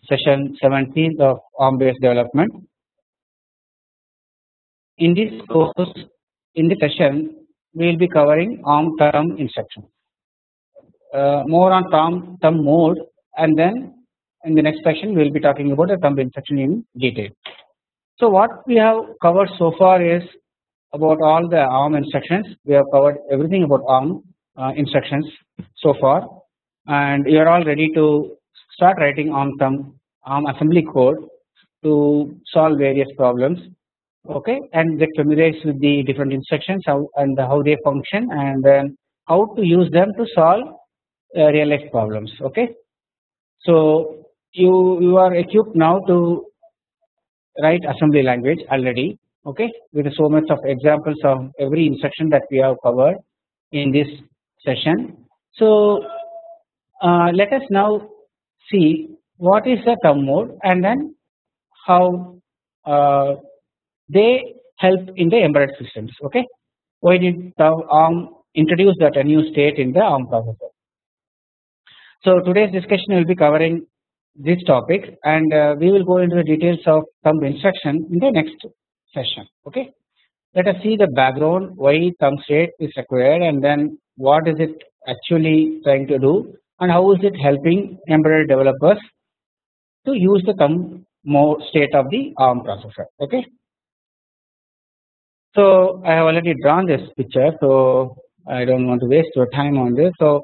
session 17th of ARM based development. In this course, in the session, we will be covering ARM thumb instruction. More on thumb mode, and then in the next session we will be talking about the thumb instruction in detail. So what we have covered so far is about all the ARM instructions. We have covered everything about ARM instructions so far, and you are all ready to start writing ARM assembly code to solve various problems. Okay, and get familiarized with the different instructions, how they function, and then how to use them to solve real life problems. Okay, so you are equipped now to write assembly language already. Okay, with so much of examples of every instruction that we have covered in this session. So let us now see what is the thumb mode and then how they help in the embedded systems. Okay, why did ARM introduce that a new state in the ARM processor? So today's discussion will be covering this topic, and we will go into the details of thumb instruction in the next session. Okay, let us see the background, why thumb state is required, and then what is it actually trying to do, and how is it helping embedded developers to use the thumb mode state of the ARM processor. Okay, so I have already drawn this picture, so I don't want to waste your time on this. So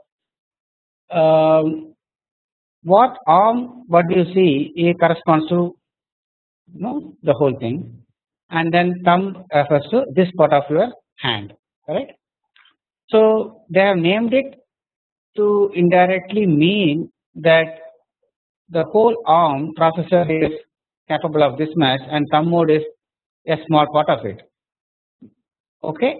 what do you see? It corresponds to the whole thing, and then thumb refers to this part of your hand, correct? So they have named it to indirectly mean that the whole ARM processor is capable of this much, and thumb mode is a small part of it. Okay,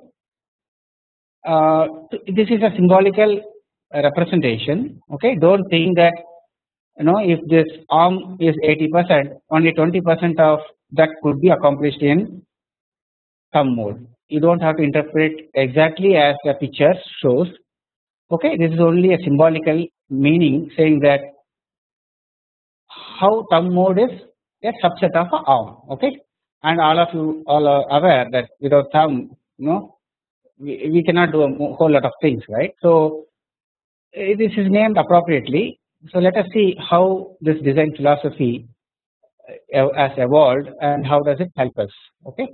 this is a symbolical representation. Okay, don't think that if this ARM is 80%, only 20% of that could be accomplished in thumb mode. You don't have to interpret exactly as the picture shows. Okay, this is only a symbolical meaning, saying that how thumb mode is a subset of ARM. Okay, and all of you all are aware that without thumb, we cannot do a whole lot of things, right? So this is named appropriately. So let us see how this design philosophy has evolved and how does it help us. Okay,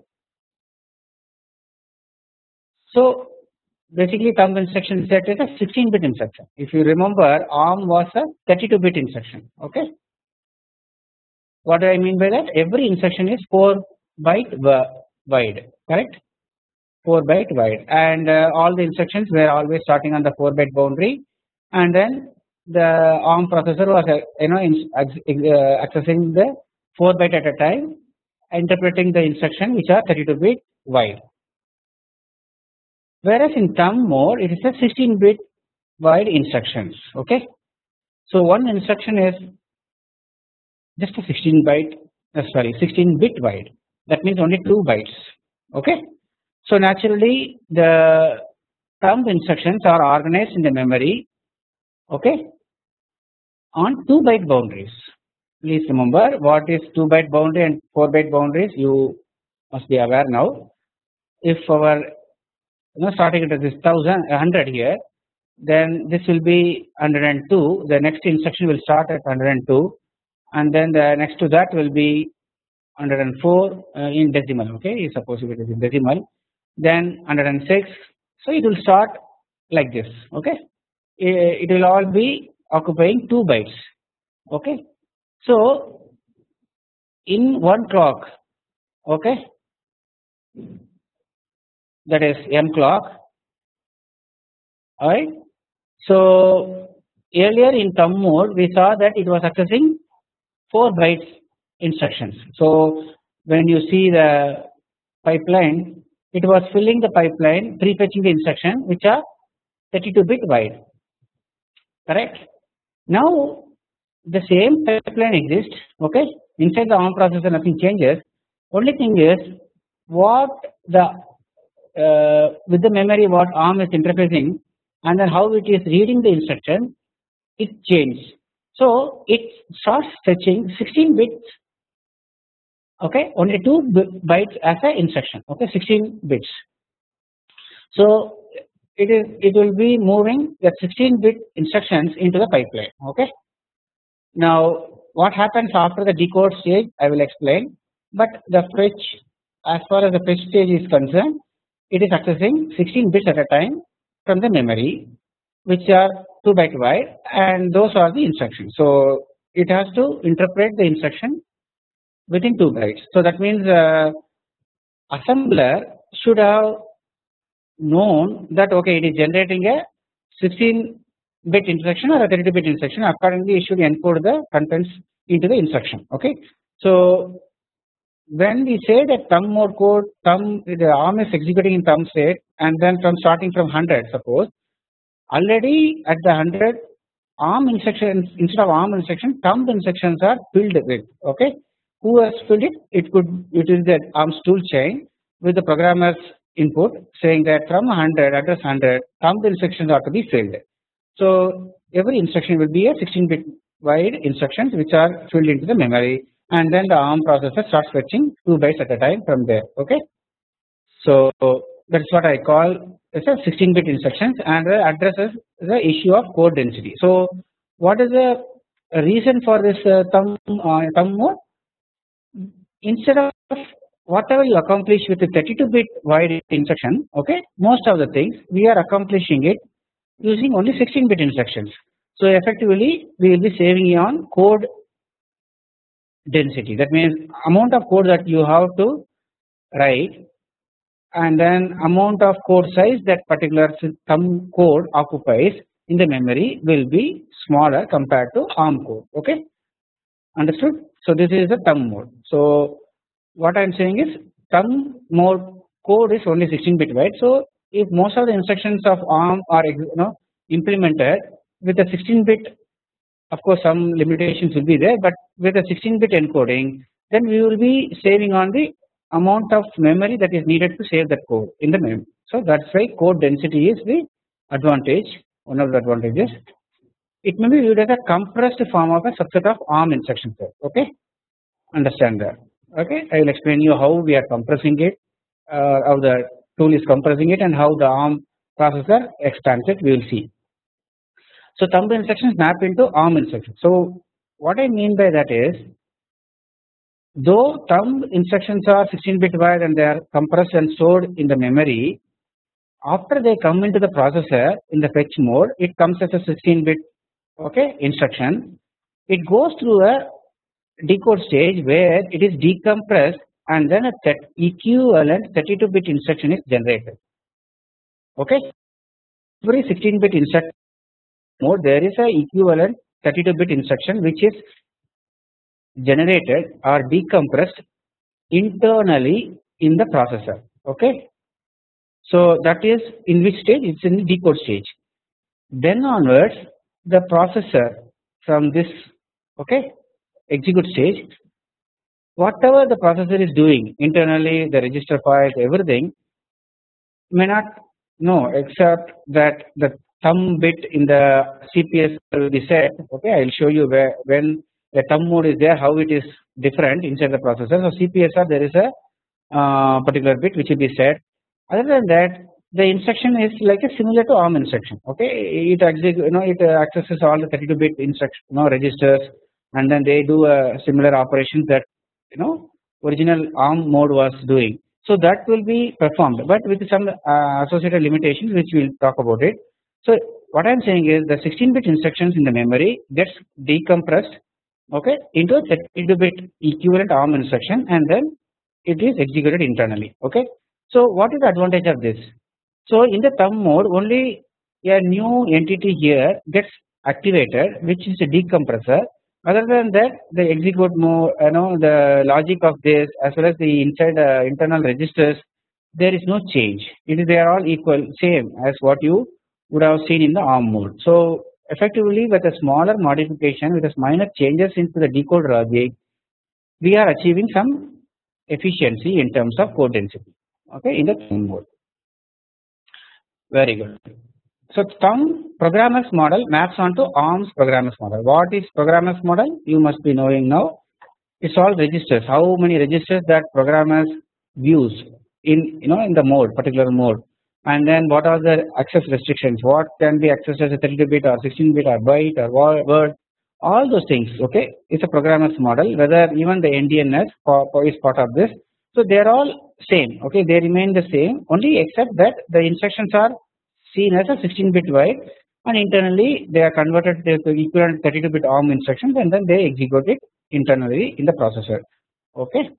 so basically thumb instruction set is a 16-bit instruction. If you remember, ARM was a 32-bit instruction. Okay, what do I mean by that? Every instruction is 4 byte wide, correct? 4 byte wide, and all the instructions were always starting on the 4 byte boundary, and then the ARM processor was accessing the 4 byte at a time, interpreting the instruction which are 32-bit wide. Whereas in thumb mode, it is a 16-bit wide instructions. Okay, so one instruction is just a 16-bit wide. That means only 2 bytes. Okay, so naturally the thumb instructions are organized in the memory. Okay, on 2 byte boundaries. Please remember what is 2 byte boundary and 4 byte boundaries. You must be aware now. If our starting at this 100 here, then this will be 102. The next instruction will start at 102, and then the next to that will be 104 in decimal. Okay, suppose if it is in decimal, then 106. So it will start like this. Okay, it will all be occupying 2 bytes. Okay, so in one clock, okay, that is M clock. Alright, so earlier in thumb mode we saw that it was accessing 4 bytes instructions. So when you see the pipeline, it was filling the pipeline, prefetching the instruction which are 32-bit wide, correct? Now the same pipeline exists. Okay, inside the ARM processor nothing changes. Only thing is what the with the memory what ARM is interfacing, and then how it is reading the instruction, it changes. So it starts fetching 16 bits. Okay, only 2 bytes as an instruction. Okay, 16 bits. So it will be moving the 16-bit instructions into the pipeline. Okay. Now what happens after the decode stage I will explain, but the fetch, as far as the fetch stage is concerned, it is accessing 16 bits at a time from the memory, which are 2 byte wide, and those are the instructions. So it has to interpret the instruction within 2 bytes. So that means assembler should have known that okay, it is generating a 16-bit instruction or a 32-bit instruction. Accordingly, it should encode the contents into the instruction. Okay. So when we say that thumb mode code, the ARM is executing in thumb state, and then from starting from 100, suppose already at the 100 ARM instructions, instead of ARM instruction, thumb instructions are filled with. Okay. Who has filled it? It is the ARM's tool chain with the programmer's input saying that from 100 address 100 thumb instructions are to be filled. So every instruction will be a 16-bit wide instructions which are filled into the memory, and then the ARM processor starts fetching 2 bytes at a time from there. Okay. So that's what I call as a 16-bit instructions, and addresses the issue of code density. So what is the reason for this thumb mode? Instead of whatever you accomplish with the 32-bit wide instruction, okay, most of the things we are accomplishing it using only 16-bit instructions. So effectively we will be saving on code density. That means amount of code that you have to write, and then amount of code size that particular thumb code occupies in the memory will be smaller compared to ARM code. Okay, understood? So this is the thumb mode. So what I am saying is thumb mode code is only 16-bit wide. So if most of the instructions of ARM are implemented with a 16-bit, of course some limitations will be there, but with a 16-bit encoding, then we will be saving on the amount of memory that is needed to save that code in the memory. So that's why code density is the advantage, one of the advantages. It may be viewed as a compressed form of a subset of ARM instruction set. Okay, understand that. Okay, I will explain you how we are compressing it, how the tool is compressing it, and how the ARM processor expands it. We will see. So thumb instructions map into ARM instructions. So what I mean by that is, though thumb instructions are 16-bit wide and they are compressed and stored in the memory, after they come into the processor in the fetch mode, it comes as a 16-bit instruction. It goes through a decode stage where it is decompressed, and then a equivalent 32-bit instruction is generated. Okay, every 16-bit instruction mode there is a equivalent 32-bit instruction which is generated or decompressed internally in the processor. Okay, so that is in which stage? It's in the decode stage. Then onwards, the processor from this execute stage, whatever the processor is doing internally, the register files, everything may not know, except that the thumb bit in the CPS will be set. Okay, I will show you where when the thumb mode is there, how it is different inside the processor. So CPSR, there is a particular bit which will be set. Other than that, the instruction is like a similar to ARM instruction. Okay, it it accesses all the 32-bit instruction registers, and then they do a similar operations that original ARM mode was doing. So that will be performed, but with some associated limitations which we will talk about it. So what I am saying is the 16-bit instructions in the memory gets decompressed into a 32-bit equivalent ARM instruction, and then it is executed internally. Okay, so what is the advantage of this? So in the thumb mode, only a new entity here gets activated, which is a decompressor. Other than that, the execute mode, the logic of this as well as the inside internal registers, there is no change. They are all equal, same as what you would have seen in the ARM mode. So effectively, with a smaller modification, with a minor changes into the decode logic, we are achieving some efficiency in terms of code density. Okay, in the thumb mode. Very good. So thumb programmer's model maps onto ARM's programmer's model. What is programmer's model? You must be knowing now. It's all registers. How many registers that programmers use in in the mode, particular mode, and then what are the access restrictions? What can be accessed as a 32-bit or 16-bit or byte or word? All those things. Okay, it's a programmer's model. Whether even the NDNS is part of this. So they are all same. Okay, they remain the same. Only except that the instructions are seen as a 16-bit wide, and internally they are converted to the equivalent 32-bit ARM instructions, and then they execute it internally in the processor. Okay,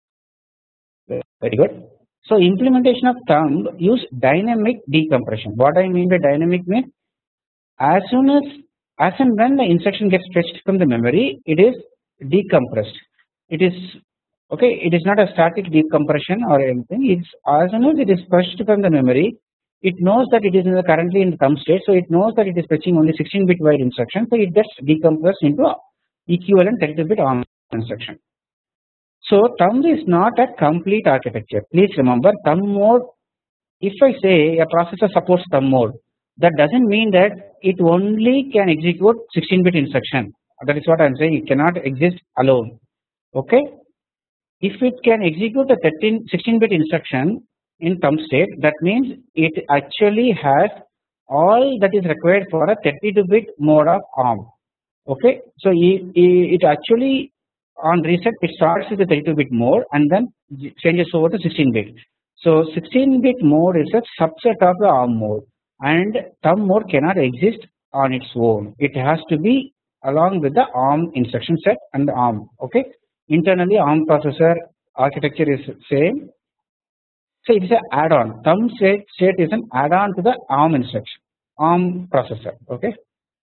very good. So implementation of thumb use dynamic decompression. What I mean by dynamic means as and when the instruction gets fetched from the memory, it is decompressed. It is okay. It is not a static decompression or anything. It's as soon as it is fetched from the memory, it knows that it is currently in the thumb state, so it knows that it is fetching only 16-bit wide instruction, so it gets decompressed into equivalent 32-bit ARM instruction. So thumb is not a complete architecture. Please remember, thumb mode. If I say a processor supports thumb mode, that doesn't mean that it only can execute 16-bit instruction. That is what I am saying. It cannot exist alone. Okay. If it can execute a 16-bit instruction in thumb state, that means it actually has all that is required for a 32-bit mode of ARM. Okay, so it actually on reset it starts with the 32-bit mode and then changes over to 16-bit. So 16-bit mode is a subset of the ARM mode, and thumb mode cannot exist on its own. It has to be along with the ARM instruction set and the ARM. Okay, internally ARM processor architecture is same. So it is an add-on. Thumb state is an add-on to the ARM instruction, ARM processor. Okay,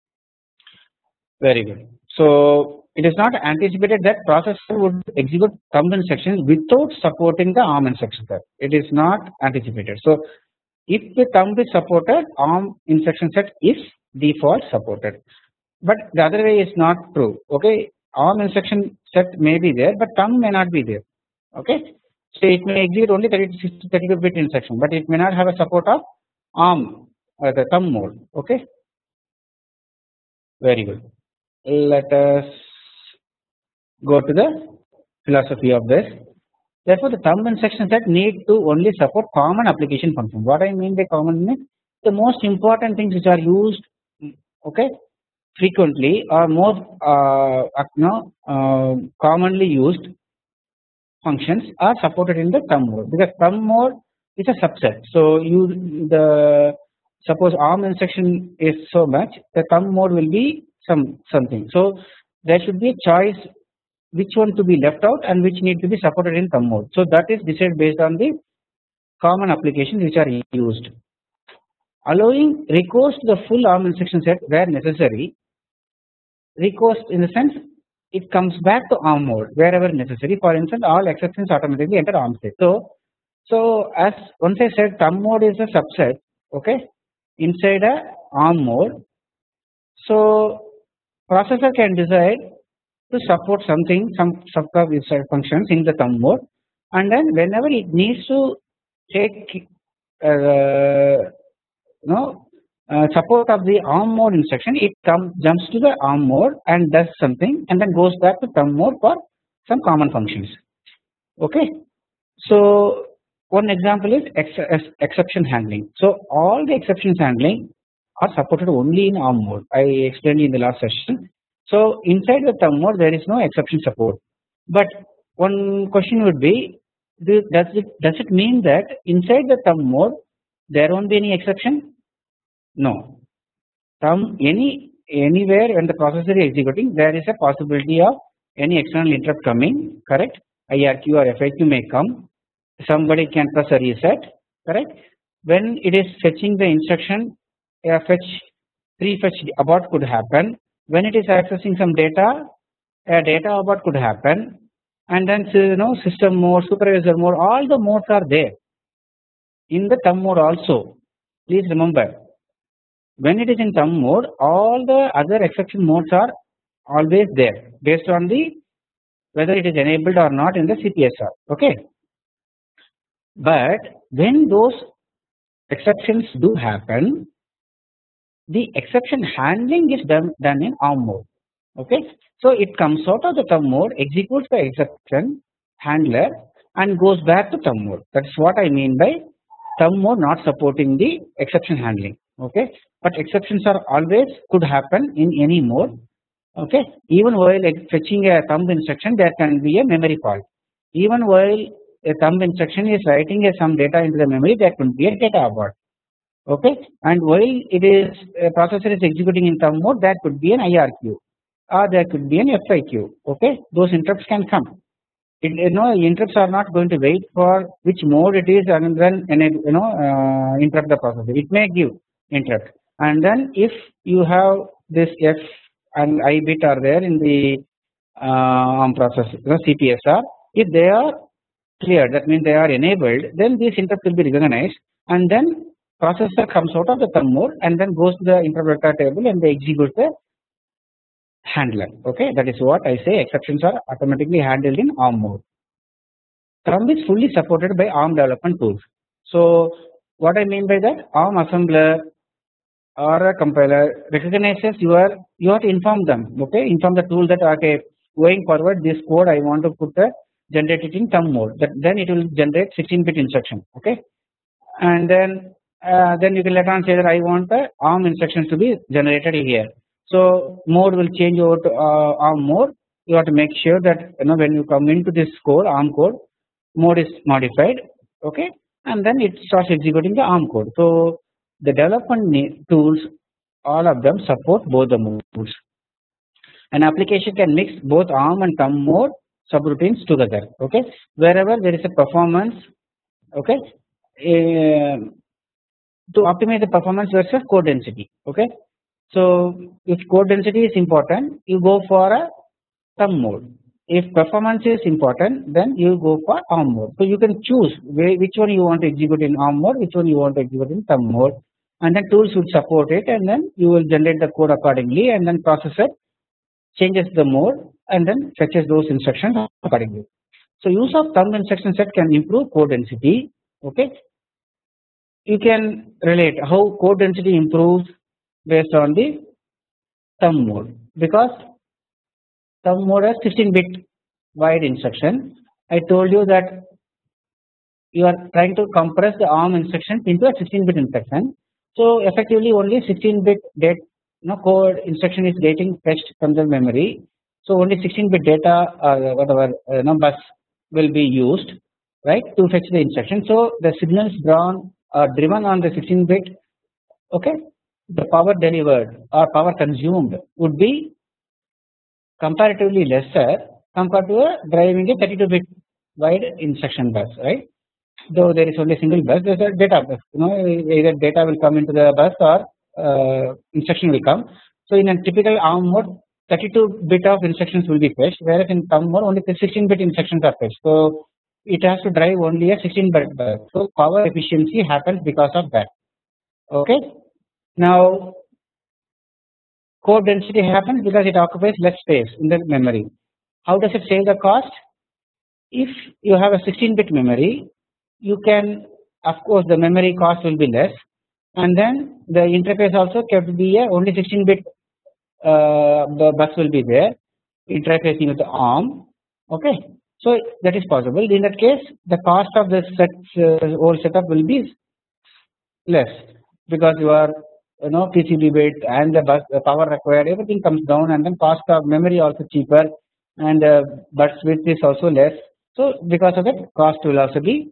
very good. So it is not anticipated that processor would execute thumb instructions without supporting the ARM instruction set. It is not anticipated. So if the thumb is supported, ARM instruction set is default supported. But the other way is not true. Okay, ARM instruction set may be there, but thumb may not be there. Okay. So it may execute only 32-bit instruction, but it may not have a support of ARM the thumb mode. Okay, very good. Let us go to the philosophy of this. Therefore, the thumb instruction set need to only support common application functions. What I mean by common means the most important things which are used, okay, frequently or more commonly used functions are supported in the thumb mode, because thumb mode is a subset. So suppose ARM instruction is so much, the thumb mode will be something. So there should be a choice which one to be left out and which need to be supported in thumb mode. So that is decided based on the common applications which are used. Allowing recourse to the full ARM instruction set where necessary. Recourse in the sense it comes back to ARM mode wherever necessary. For instance, all exceptions automatically enter ARM state. So as once I said, thumb mode is a subset, okay, inside a ARM mode. So processor can decide to support something, some subclass functions in the thumb mode, and then whenever it needs to take support of the ARM mode instruction, it jumps to the ARM mode and does something, and then goes back to thumb mode for some common functions. Okay, so one example is exception handling. So all the exceptions handling are supported only in ARM mode. I explained in the last session. So inside the thumb mode there is no exception support. But one question would be, does it mean that inside the thumb mode there won't be any exception? No. Anywhere when the processor is executing, there is a possibility of any external interrupt coming. Correct? IRQ or FIQ may come. Somebody can press a reset. Correct? When it is fetching the instruction, a prefetch abort could happen. When it is accessing some data, a data abort could happen, and then system mode, supervisor mode, all the modes are there in the thumb mode also. Please remember, when it is in thumb mode, all the other exception modes are always there based on whether it is enabled or not in the CPSR. Okay, but when those exceptions do happen, the exception handling is done in ARM mode. Okay, so it comes out of the thumb mode, executes the exception handler, and goes back to thumb mode. That's what I mean by thumb mode not supporting the exception handling. Okay, but exceptions are always could happen in any mode. Okay, even while fetching a thumb instruction, there can be a memory fault. Even while a thumb instruction is writing some data into the memory, there could be a data abort. Okay, and while it is processor is executing in thumb mode, that could be an IRQ or there could be an FIQ. Okay, those interrupts can come. Interrupts are not going to wait for which mode it is and then interrupt the processor. It may give interrupt, and then if you have this F and I bit are there in the ARM processor, CPSR, if they are cleared, that means they are enabled, then this interrupt will be recognized, and then processor comes out of the thumb mode and then goes to the interrupt vector table and they execute the handler. Okay, that is what I say, exceptions are automatically handled in ARM mode. Thumb is fully supported by ARM development tools. So what I mean by that, ARM assembler or a compiler recognizes you have to inform them. Okay, inform the tool that okay, going forward this code I want to put generate it in thumb mode. Then it will generate 16-bit instruction. Okay, and then you can let on say that I want the ARM instructions to be generated here. So mode will change over to ARM mode. You have to make sure that when you come into this code, ARM code, mode is modified. Okay, and then it starts executing the ARM code. So the development tools, all of them support both the modes. An application can mix both ARM and thumb mode subroutines together. Okay, wherever there is a performance. Okay, to optimize the performance versus code density. Okay, so if code density is important, you go for a thumb mode. If performance is important, then you go for ARM mode. So you can choose which one you want to execute in ARM mode, which one you want to execute in thumb mode, and then tools would support it, and then you will generate the code accordingly, and then processor changes the mode and then fetches those instructions accordingly. So use of thumb instruction set can improve code density. Okay, you can relate how code density improves based on the thumb mode, because thumb mode has 16-bit wide instruction. I told you that you are trying to compress the ARM instruction into a 16-bit instruction. So effectively only 16-bit code instruction is getting fetched from the memory. So only 16-bit data or whatever bus will be used, right, to fetch the instruction. So the signals drawn are driven on the 16-bit. Okay, the power delivered or power consumed would be comparatively lesser compared to driving a 32-bit wide instruction bus, right? Though there is only a single bus, there is a data bus. Either data will come into the bus or instruction will come. So in a typical ARM mode, 32-bit of instructions will be fetched, whereas in thumb mode only 16-bit instructions are fetched. So it has to drive only a 16-bit bus. So power efficiency happens because of that. Okay. Now code density happens because it occupies less space in the memory. How does it save the cost? If you have a 16-bit memory, you can, of course, the memory cost will be less, and then the interface also can be a only 16-bit bus will be there, interfacing with the ARM. Okay, so that is possible. In that case, the cost of the whole setup will be less because you are PCB bit and the power required, everything comes down, and then cost of memory also cheaper, and bus width is also less. So because of that, cost will also be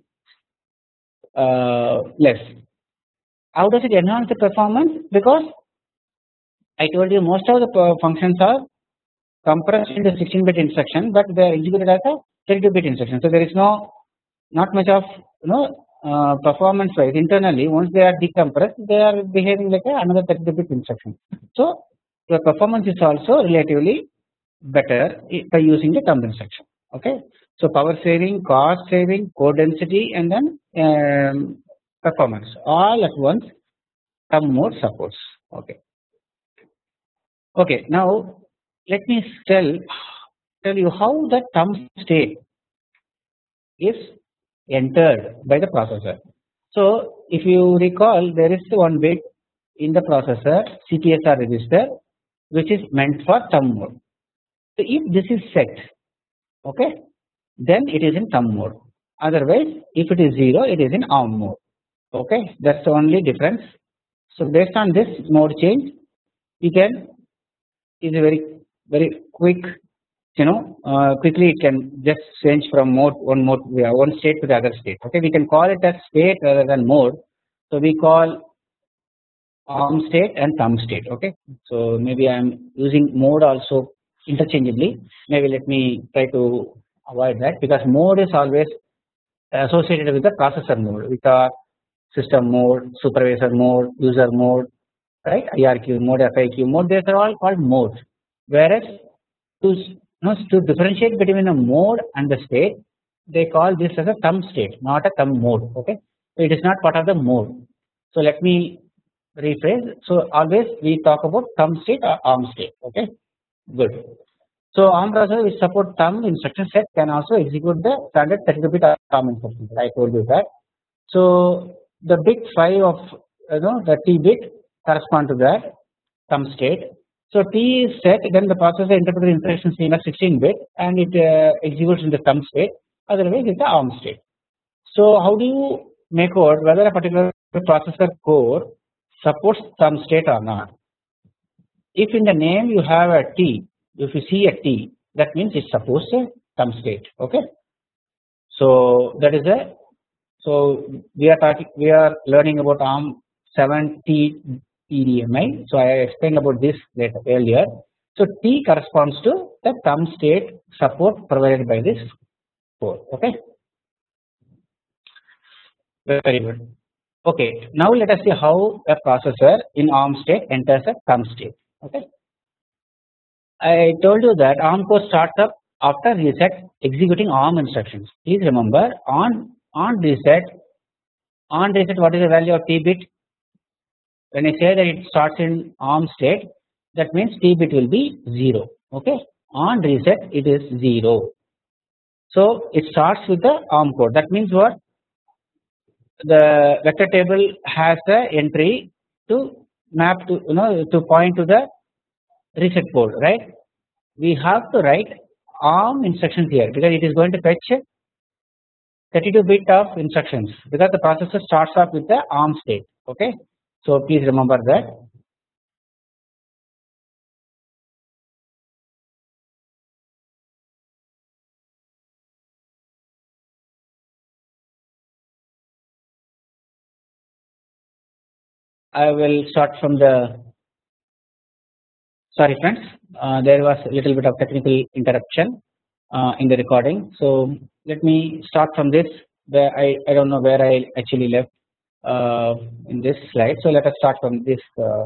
less. How does it enhance the performance? Because I told you most of the functions are compressed into 16-bit instruction, but they are executed as a 32-bit instruction. So there is not much of performance wise internally. Once they are decompressed, they are behaving like another 32-bit instruction. So the performance is also relatively better by using the thumb instruction. Okay, so power saving, cost saving, code density, and then performance all at once thumb mode supports. Okay, now let me tell you how the thumb state is entered by the processor. So if you recall, there is one bit in the processor CPSR register which is meant for thumb mode. So if this is set, okay, then it is in thumb mode. Otherwise, if it is 0, it is in ARM mode. Okay, that's the only difference. So based on this mode change, we can is a very quick, quickly it can just change from one state to the other state. Okay, we can call it as state rather than mode. So we call ARM state and thumb state. Okay, so maybe I am using mode also interchangeably. Maybe let me try to avoid that, because mode is always associated with the processor mode, with our system mode, supervisor mode, user mode, right? IRQ mode, FIQ mode, these are all called modes. Whereas to differentiate between a mode and the state, they call this as a thumb state, not a thumb mode. Okay, so it is not part of the mode. So let me rephrase. So always we talk about thumb state or ARM state. Okay, good. So ARM processor which support thumb instruction set can also execute the standard 32-bit ARM instruction. I told you that. So the bit 5 of the T bit correspond to that thumb state. So T is set, then the processor interprets the instruction stream as 16-bit and it executes in the thumb state. Otherwise, it's the ARM state. So how do you make out whether a particular processor core supports thumb state or not? If in the name you have a T, if you see a T, that means it supports a thumb state. Okay. So that is a. So we are learning about ARM 7T TDMI. So I explained about this earlier. So T corresponds to the thumb state support provided by this core. Okay. Very good. Okay. Now let us see how a processor in ARM state enters a thumb state. Okay. I told you that ARM core starts up after reset executing ARM instructions. Please remember on reset, what is the value of T bit? When I say that it starts in ARM state, that means T bit will be 0. Okay, on reset it is 0. So it starts with the ARM core. That means what? The vector table has the entry to map to to point to the reset port, right? We have to write ARM instructions here because it is going to fetch 32-bit of instructions because the processor starts off with the ARM state. Okay, so please remember that. I will start from the. Sorry, friends. There was a little bit of technical interruption in the recording. So let me start from this. I don't know where I actually left in this slide. So let us start from this.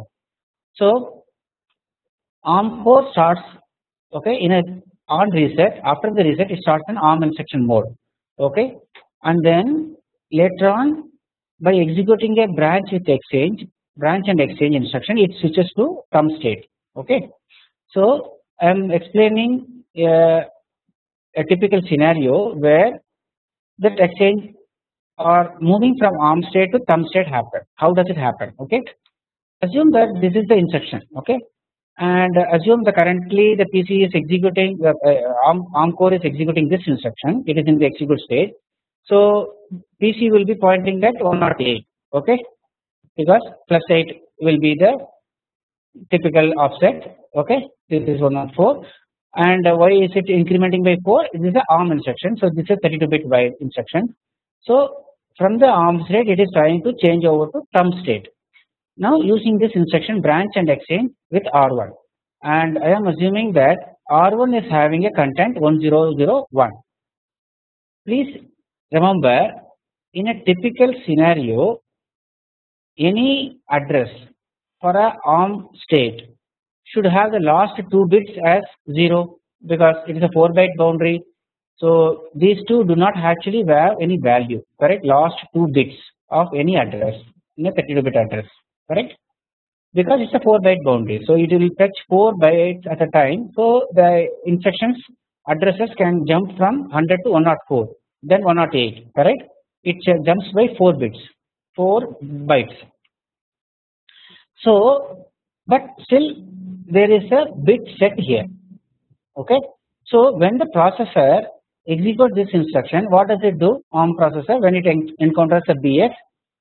So ARM core starts on reset. After the reset, it starts in ARM instruction mode. Okay, and then later on by executing a branch and exchange instruction, it switches to thumb state. Okay, so I am explaining a typical scenario where that exchange or moving from ARM state to thumb state happen. How does it happen? Okay, assume that this is the instruction. Okay, and assume that currently the PC is executing ARM core is executing this instruction. It is in the execute state. So PC will be pointing at 108. Okay, because +8 will be the typical offset. Okay, this is 104. And why is it incrementing by 4? This is the ARM instruction. So this is 32-bit byte instruction. So from the ARM state, it is trying to change over to thumb state. Now using this instruction branch and exchange with R1, and I am assuming that R1 is having a content 1001. Please remember, in a typical scenario, any address for a ARM state should have the last 2 bits as 0 because it is a 4-byte boundary. So these two do not actually have any value, correct? Last 2 bits of any address in a 32-bit address, correct? Because it's a 4-byte boundary, so it will fetch 4 bytes at a time. So the instructions addresses can jump from 100 to 104, then 108, correct? It jumps by 4 bits, 4 bytes. So, but still there is a bit set here. Okay. So when the processor executes this instruction, what does it do? ARM processor, when it encounters a BX,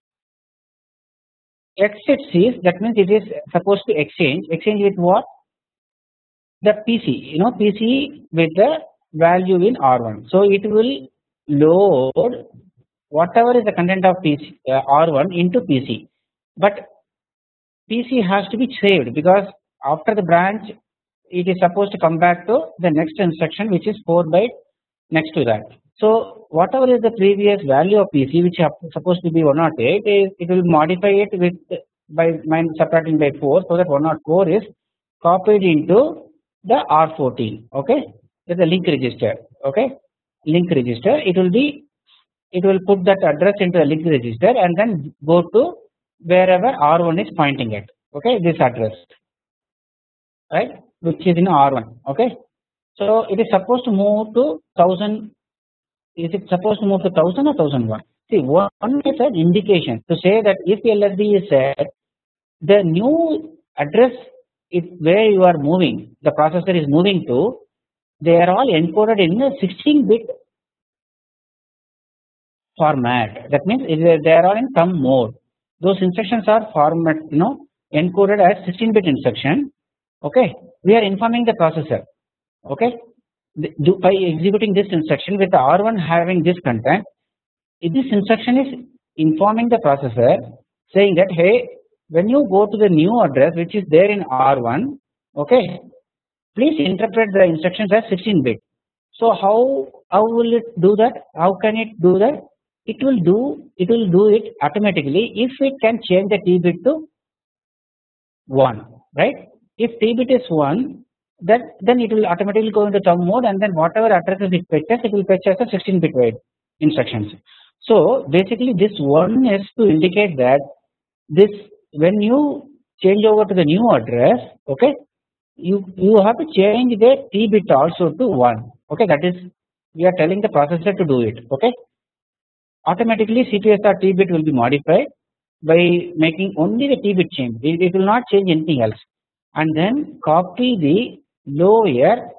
X it sees, that means it is supposed to exchange with what? The PC, PC with the value in R1. So it will load whatever is the content of PC, R1 into PC. But PC has to be saved, because after the branch it is supposed to come back to the next instruction, which is 4 byte next to that. So whatever is the previous value of PC, which is supposed to be 108, it will modify it with by subtracting by 4, so that 104 is copied into the R14. Okay, that's the link register. Okay, link register. It will put that address into the link register and then go to wherever R1 is pointing at. Okay, this address, right, which is in R1. Okay, so it is supposed to move to 1000. Is it supposed to move to 1000 or 1001? See, one is an indication to say that if LSB is set, the new address where you are moving, the processor is moving to, they are all encoded in a 16-bit format. That means they are all in thumb mode. Those instructions are encoded as 16-bit instruction. Okay, we are informing the processor. Okay, by executing this instruction with the R1 having this content, this instruction is informing the processor, saying that, hey, when you go to the new address which is there in R1, okay, please interpret the instructions as 16-bit. So how will it do that? How can it do that? It will do it automatically if it can change the T bit to 1, right? If T bit is 1, then it will automatically go into thumb mode, and then whatever addresses it fetches, it will fetch as a 16-bit wide instructions. So basically this 1 is to indicate that this, when you change over to the new address, okay, you have to change the T bit also to 1. Okay, that is, we are telling the processor to do it. Okay, automatically CPSR T bit will be modified by making only the T bit change. It will not change anything else. And then copy the lower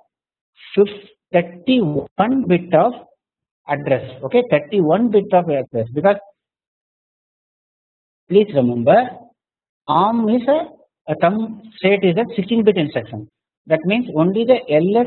31 bit of address. Okay, 31 bit of address, because please remember, ARM is a thumb state is a 16-bit instruction. That means only the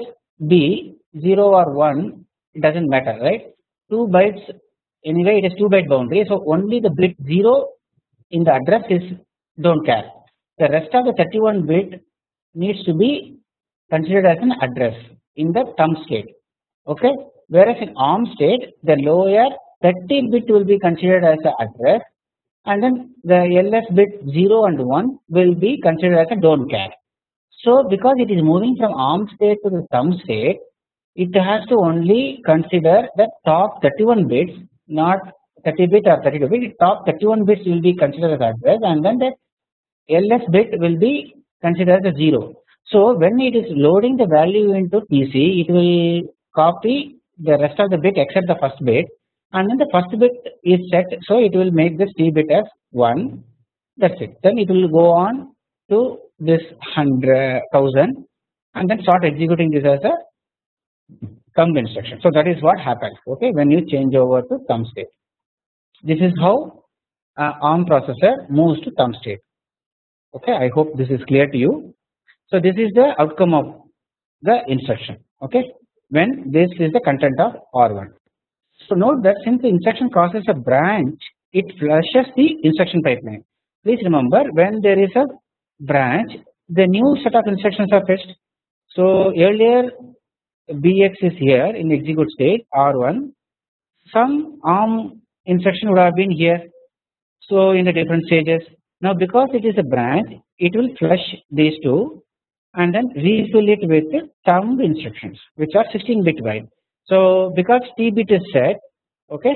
LSB 0 or 1, it doesn't matter, right? 2 bytes, anyway it is 2-byte boundary, so only the bit 0 in the address is don't care. The rest of the 31 bit needs to be considered as an address in the thumb state. Okay, whereas in ARM state, the lower 30 bit will be considered as an address, and then the LS bit 0 and 1 will be considered as a don't care. So because it is moving from ARM state to the thumb state, it has to only consider the top 31 bits, not 30 bit or 32 bit. Top 31 bits will be considered as address, and then the LS bit will be considered as a 0. So when it is loading the value into PC, it will copy the rest of the bit except the first bit, and then the first bit is set, so it will make this T bit as 1. That's it. Then it will go on to this 100,000 and then start executing this as a thumb instruction. So that is what happens. Okay, when you change over to thumb state, this is how ARM processor moves to thumb state. Okay, I hope this is clear to you. So this is the outcome of the instruction. Okay, when this is the content of R1. So note that since the instruction crosses a branch, it flushes the instruction pipeline. Please remember, when there is a branch, the new set of instructions are fetched. So earlier BX is here in execute state R1. Some ARM instruction would have been here. So in the different stages. Now because it is a branch, it will flush these two and then refill it with the thumb instructions, which are 16-bit wide. So because T bit is set, okay,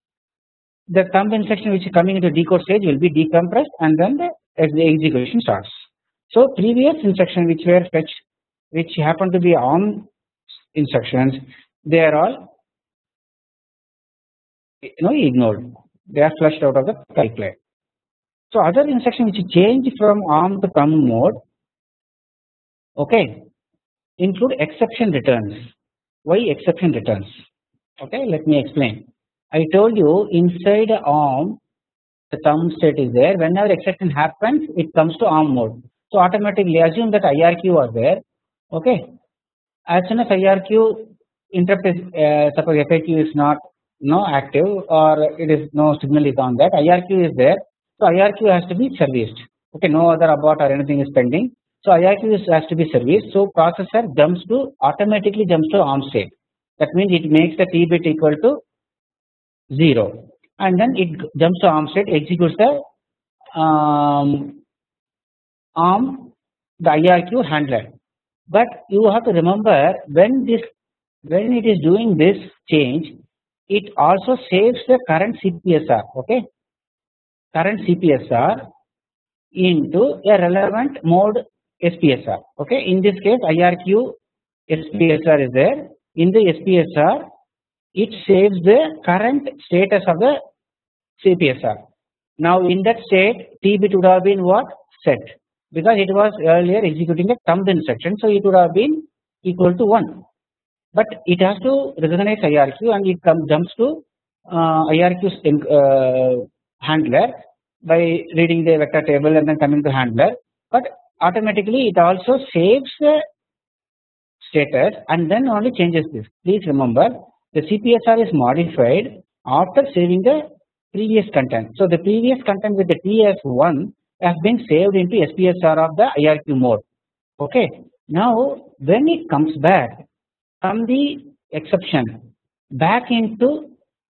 the thumb instruction which is coming into decode stage will be decompressed, and then the execution starts. So previous instruction which were fetched, which happen to be ARM instructions, they are all ignored. They are flushed out of the pipeline. So other instruction which change from ARM to thumb mode, okay, include exception returns. Why exception returns? Okay, let me explain. I told you inside ARM the thumb state is there. Whenever exception happens, it comes to ARM mode. So automatically assume that IRQ was there. Okay, as soon as IRQ interrupt is suppose FAQ is not active or it is no signal is on that, IRQ is there. So IRQ has to be serviced. Okay, no other abort or anything is pending. So IRQ has to be serviced. So processor automatically jumps to ARM state. That means it makes the T bit equal to 0, and then it jumps to ARM state, executes the ARM the IRQ handler. But you have to remember when it is doing this change, it also saves the current CPSR. Okay, current CPSR into a relevant mode SPSR. Okay, in this case IRQ SPSR is there. In the SPSR, it saves the current status of the CPSR. Now in that state, T bit would have been what? Set, because it was earlier executing a thumb instruction, so it would have been equal to 1. But it has to recognize IRQ and it jumps to IRQ handler by reading the vector table and then coming to handler. But automatically it also saves the status and then only changes this. Please remember, the CPSR is modified after saving the previous content. So the previous content with the T as 1 has been saved into SPSR of the IRQ mode. Okay. Now when it comes back from the exception back into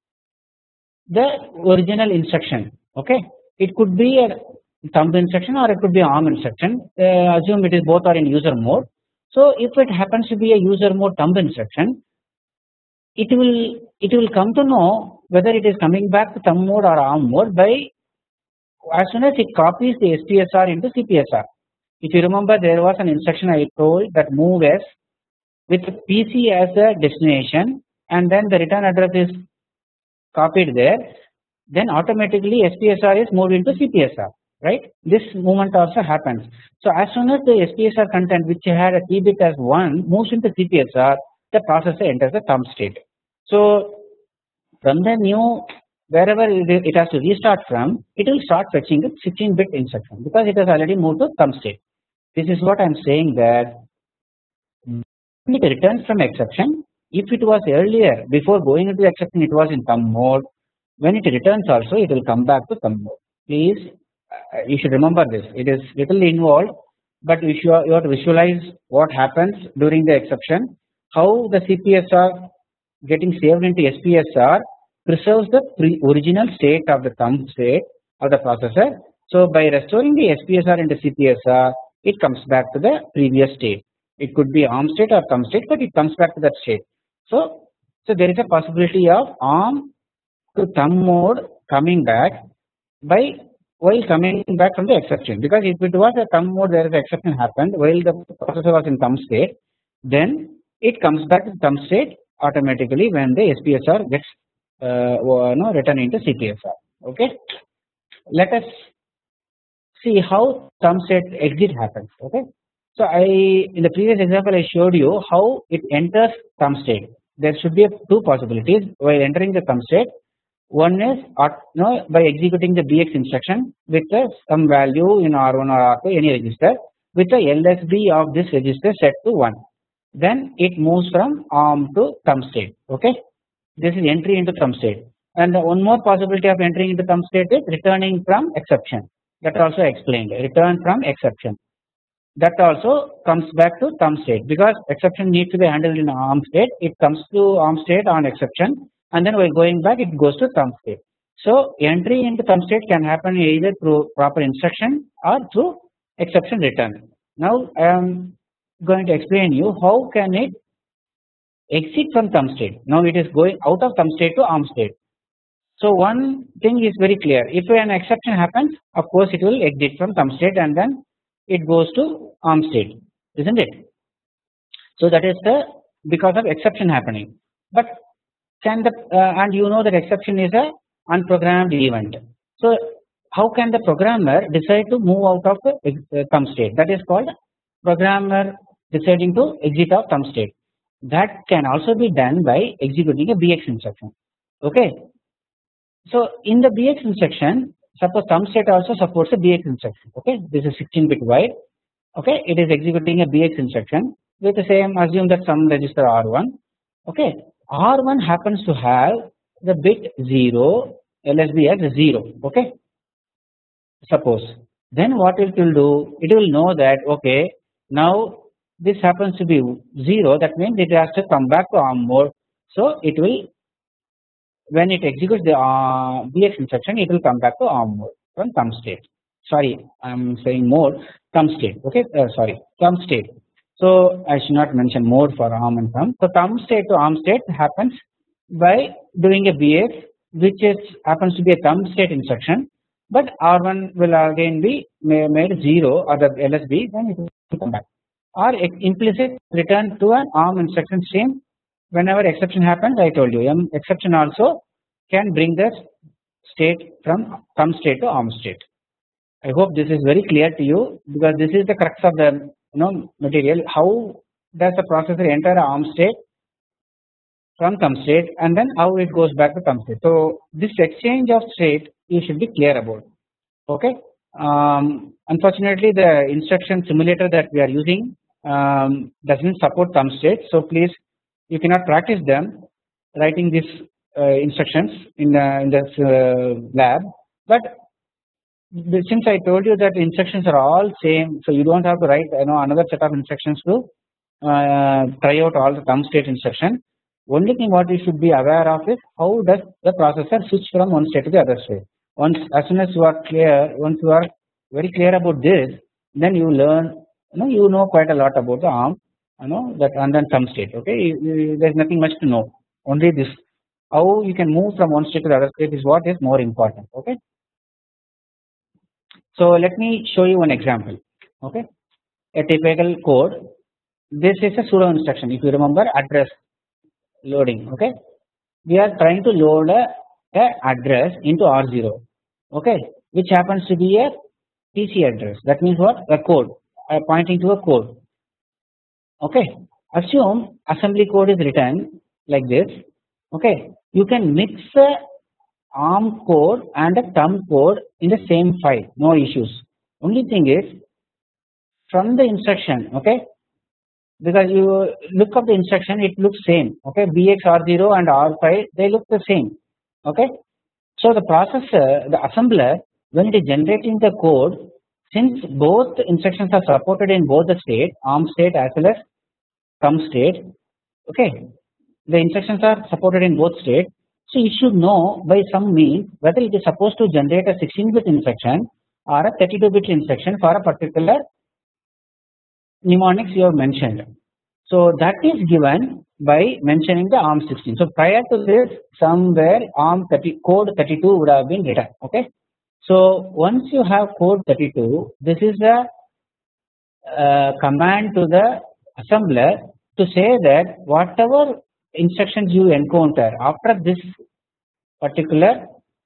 the original instruction, okay, it could be a thumb instruction or it could be ARM instruction. Assume it is both are in user mode. So if it happens to be a user mode thumb instruction, it will come to know whether it is coming back to thumb mode or ARM mode by as soon as it copies the SPSR into CPSR. If you remember, there was an instruction I told that move S with PC as a destination and then the return address is copied there, then automatically SPSR is moved into CPSR, right? This movement also happens. So as soon as the SPSR content which had a T bit as 1 moves into CPSR, the processor enters the thumb state. So from the new, wherever it has to restart from, it will start fetching a 16-bit instruction because it has already moved to thumb state. This is what I am saying, that when it returns from exception, if it was earlier, before going into exception, it was in thumb mode. When it returns also, it will come back to thumb mode. Please, you should remember this. It is little involved, but you have to visualize what happens during the exception, how the CPSR getting saved into SPSR preserves the original state of the thumb state of the processor. So by restoring the SPSR into CPSR, it comes back to the previous state. It could be ARM state or thumb state, but it comes back to that state. So there is a possibility of ARM to thumb mode coming back while coming back from the exception, because if it was a thumb mode where the exception happened while the processor was in thumb state, then it comes back to thumb state automatically when the SPSR gets written into CPSR. Okay, let us see how thumb state exit happens. Okay, so in the previous example I showed you how it enters thumb state. There should be two possibilities while entering the thumb state. One is by executing the BX instruction with some value in R1 or R2 any register with the LSB of this register set to 1. Then it moves from ARM to thumb state. Okay, this is entry into thumb state. And one more possibility of entering into thumb state is returning from exception. That also explained. Return from exception. That also comes back to thumb state because exception needs to be handled in ARM state. It comes to ARM state on exception, and then while going back it goes to thumb state. So entry into thumb state can happen either through proper instruction or through exception return. Now I am going to explain you how can it exit from thumb state. Now it is going out of thumb state to ARM state. So one thing is very clear. If an exception happens, of course it will exit from thumb state and then it goes to ARM state, isn't it? So that is because of exception happening. But can and you know that exception is a unprogrammed event. So how can the programmer decide to move out of the thumb state? That is called programmer deciding to exit of thumb state. That can also be done by executing a BX instruction. Okay. So in the BX instruction, suppose thumb state also supports a BX instruction. Okay, this is 16-bit wide. Okay, it is executing a BX instruction with the same. Assume that some register R1. Okay, R1 happens to have the bit 0, LSB as 0. Okay, suppose, then what it will do? It will know that okay, now this happens to be 0. That means it has to come back to ARM mode. So it will, when it executes the BX instruction, it will come back to ARM mode from thumb state. Sorry, I am saying mode, thumb state. Okay, sorry, thumb state. So I should not mention mode for ARM and thumb. So thumb state to ARM state happens by doing a BX, which is happens to be a thumb state instruction, but R1 will again be made 0 or the LSB, then it will come back. Or implicit return to an ARM instruction stream. Whenever exception happens, I told you, exception also can bring the state from thumb state to ARM state. I hope this is very clear to you, because this is the crux of the material. How does the processor enter ARM state from thumb state, and then how it goes back to thumb state? So this exchange of state you should be clear about. Okay. Unfortunately, the instruction simulator that we are using doesn't support thumb state. So please, you cannot practice them writing these instructions in this lab. But since I told you that instructions are all same, so you don't have to write another set of instructions to try out all the thumb state instruction. Only thing what you should be aware of is how does the processor switch from one state to the other state. As soon as you are clear, once you are very clear about this, then you learn, you know quite a lot about the ARM, that, and then thumb state. Okay, there's nothing much to know. Only this, how you can move from one state to the other state is what is more important. Okay. So let me show you one example. Okay, a typical code. This is a pseudo instruction. If you remember, address loading. Okay, we are trying to load a address into R0. Okay, which happens to be a PC address. That means what? A code, pointing to a code. Okay, assume assembly code is written like this. Okay, you can mix a ARM code and a thumb code in the same file, no issues. Only thing is, from the instruction, okay, because you look up the instruction, it looks same. Okay, BX R0 and R5, they look the same. Okay, so the processor, the assembler, when it is generating the code, since both instructions are supported in both the state, ARM state as well as thumb state, okay, the instructions are supported in both states. So you should know by some means whether it is supposed to generate a 16-bit instruction or a 32-bit instruction for a particular mnemonics you have mentioned. So that is given by mentioning the ARM16. So prior to this, somewhere code 32 would have been written. Okay. So once you have code 32, this is a command to the assembler to say that whatever instructions you encounter after this particular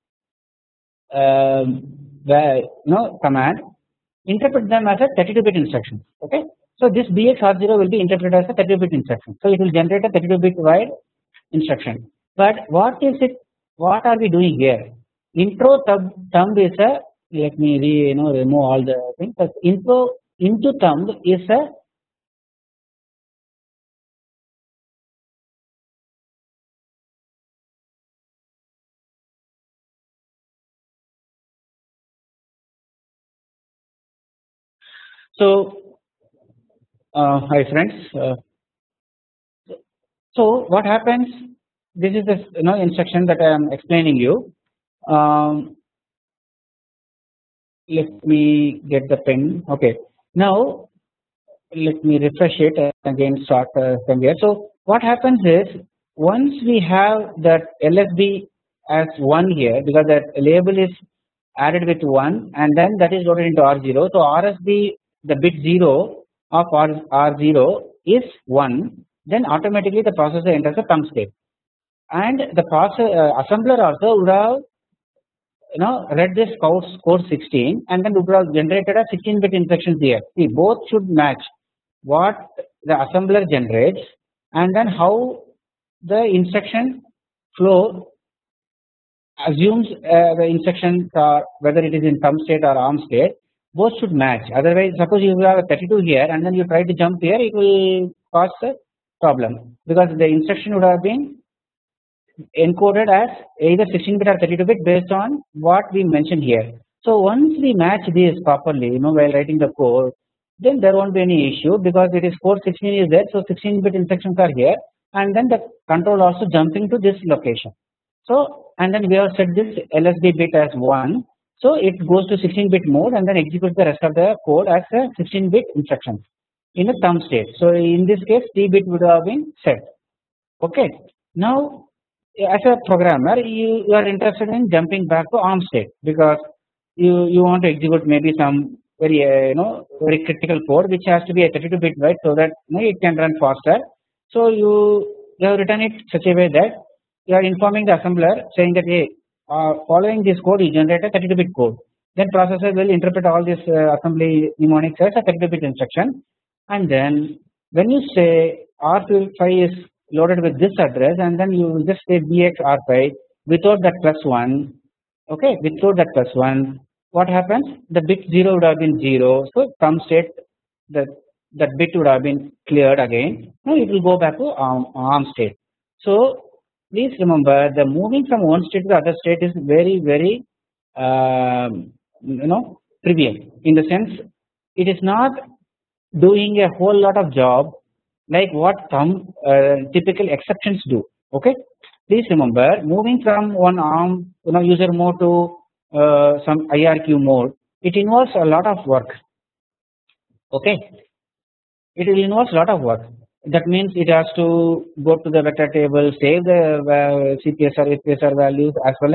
command, interpret them as a 32-bit instruction. Okay, so this BX R0 will be interpreted as a 32-bit instruction. So it will generate a 32-bit wide instruction. But what is it? What are we doing here? Intro thumb is a, let me remove all the things. Into thumb is a hi friends. So what happens? This is the instruction that I am explaining you. Let me get the pen. Okay. Now let me refresh it and again start from here. So what happens is, once we have that LSB as 1 here, because that label is added with 1 and then that is loaded into R0. So RSB, the bit 0 of R0 is 1, then automatically the processor enters a thumb state, and the assembler also would have read this code 16 and then it would have generated a 16-bit instructions here. See, both should match what the assembler generates and then how the instruction flow assumes the instructions are whether it is in thumb state or arm state, both should match. Otherwise, suppose you have a 32 here and then you try to jump here, it will cause a problem because the instruction would have been encoded as either 16-bit or 32-bit based on what we mentioned here. So once we match these properly, while writing the code, then there won't be any issue because it is port 16 is there, so 16-bit instructions are here, and then the control also jumping to this location. So and then we have set this LSB bit as 1, so it goes to 16-bit mode and then executes the rest of the code as a 16-bit instructions in a thumb state. So in this case, T-bit would have been set. Okay. Now, as a programmer, you are interested in jumping back to ARM state because you want to execute maybe some very very critical code which has to be a 32-bit byte so that it can run faster. So you have written it such a way that you are informing the assembler saying that hey, following this code you generate a 32-bit code. Then processor will interpret all this assembly mnemonics as a 32-bit instruction, and then when you say R5 is loaded with this address and then you just say BX R5 without that +1, okay, without that +1, what happens? The bit 0 would have been 0, so thumb state that bit would have been cleared again. Now it will go back to ARM state. So please remember, the moving from one state to the other state is very trivial, in the sense it is not doing a whole lot of job like what some typical exceptions do. Okay, please remember, moving from one ARM user mode to some IRQ mode, it involves a lot of work. Okay, it will involve a lot of work. That means it has to go to the vector table, save the CPSR, FPSR values, as well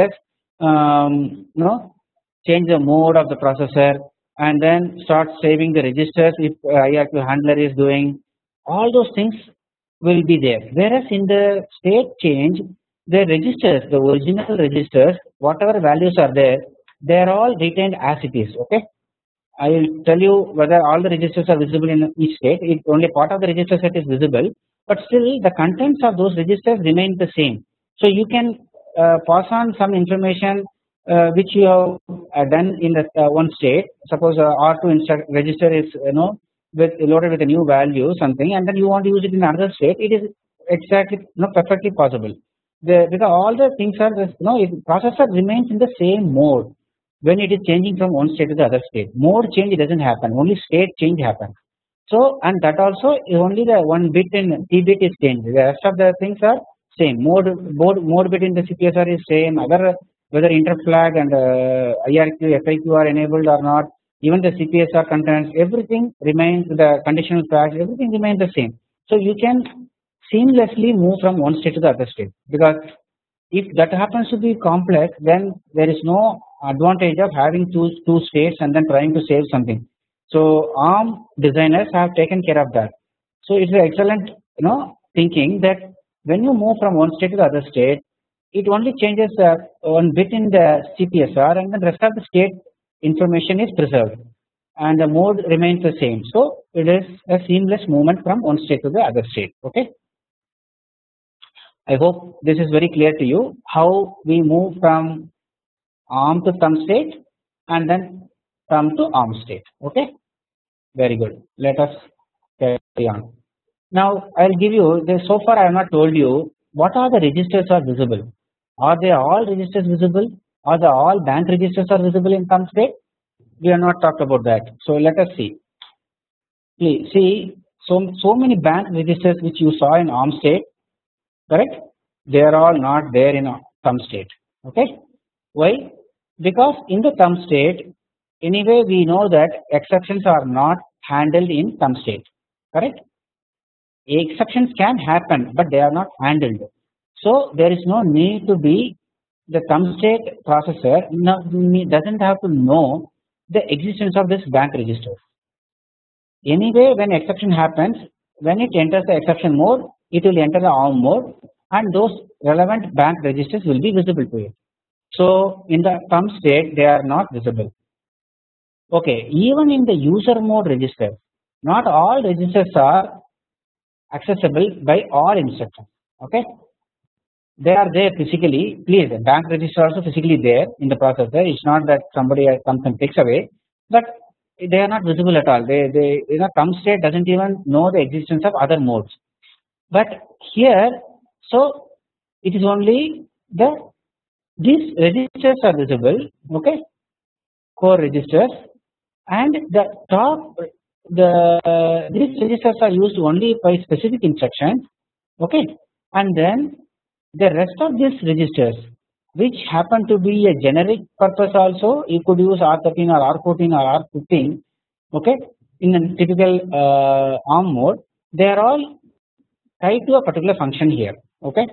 as change the mode of the processor, and then start saving the registers if IRQ handler is doing. All those things will be there. Whereas in the state change, the registers, the original registers, whatever values are there, they are all retained as it is. Okay, I will tell you whether all the registers are visible in each state. It only part of the register set is visible, but still the contents of those registers remain the same. So you can pass on some information which you have done in the one state. Suppose R2 register is loaded with a new value something, and then you want to use it in another state. It is exactly perfectly possible. Because all the things are processor remains in the same mode when it is changing from one state to the other state. Mode change doesn't happen, only state change happens. So and that also only the one bit in T bit is changed. The rest of the things are same. Mode bit in the CPSR is same. Other whether interflag and IRQ, FIQ are enabled or not, even the CPSR contents, everything remains, the conditional flags, everything remains the same. So you can seamlessly move from one state to the other state, because if that happens to be complex, then there is no advantage of having two states and then trying to save something. So ARM designers have taken care of that. So it's an excellent thinking that when you move from one state to the other state, it only changes one bit in the CPSR, and then the rest of the state information is preserved and the mode remains the same. So it is a seamless movement from one state to the other state. Okay, I hope this is very clear to you, how we move from ARM to thumb state and then thumb to ARM state. Okay, very good. Let us carry on. Now I'll give you this. So far I have not told you what are the registers are visible. Are they all registers visible? Are the all bank registers are visible in thumb state? We have not talked about that. So let us see. Please see, so many bank registers which you saw in ARM state, correct? They are all not there in thumb state. Okay, why? Because in the thumb state, anyway we know that exceptions are not handled in thumb state, correct? Exceptions can happen, but they are not handled. So there is no need to be, the thumb state processor doesn't have to know the existence of this bank register. Anyway, when exception happens, when it enters the exception mode, it will enter the ARM mode, and those relevant bank registers will be visible to it. So in the thumb state they are not visible. Okay, even in the user mode register, not all registers are accessible by all instructions. Okay, they are there physically. Please, bank register also physically there in the processor. It's not that somebody comes and takes away, but they are not visible at all. They thumb state doesn't even know the existence of other modes. But here, so it is only these registers are visible. Okay, core registers, and the top these registers are used only by specific instructions. Okay, and then the rest of these registers which happen to be a generic purpose also, you could use R13 or R14 or R15. Okay, in a typical ARM mode, they are all tied to a particular function here. Okay,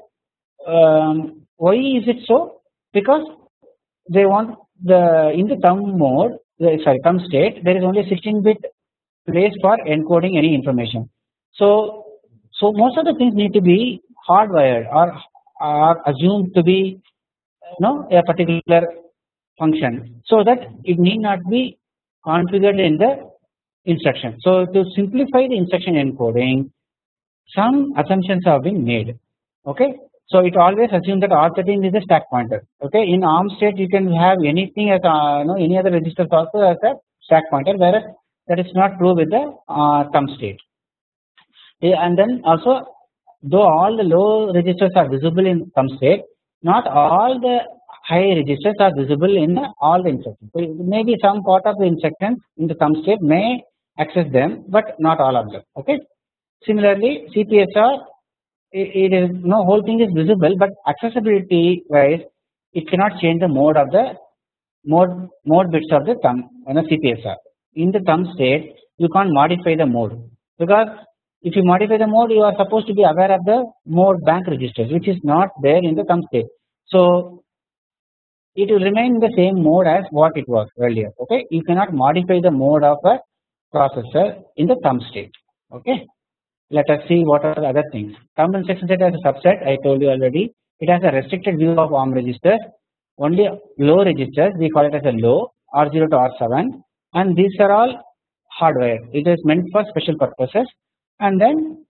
why is it so? Because they want in the thumb mode, thumb state, there is only a 16-bit place for encoding any information. So most of the things need to be hardwired or are assumed to be a particular function, so that it need not be configured in the instruction. So to simplify the instruction encoding, some assumptions have been made. Okay, so it always assumes that R13 is a stack pointer. Okay, in ARM state you can have anything as any other registers also as a stack pointer, whereas that is not true with the thumb state. And then also, though all the low registers are visible in thumb state, not all the high registers are visible in all the instructions. So maybe some part of the instructions in the thumb state may access them, but not all of them. Okay. Similarly, CPSR, it is whole thing is visible, but accessibility wise, it cannot change the mode of the mode bits of the thumb CPSR. In the thumb state, you can't modify the mode, because if you modify the mode, you are supposed to be aware of the mode bank registers, which is not there in the thumb state. So it will remain in the same mode as what it was earlier. Okay, you cannot modify the mode of a processor in the thumb state. Okay, let us see what are the other things. Thumb instruction set as a subset, I told you already. It has a restricted view of ARM registers. Only low registers, we call it as a low, R0 to R7, and these are all hardware. It is meant for special purposes. And then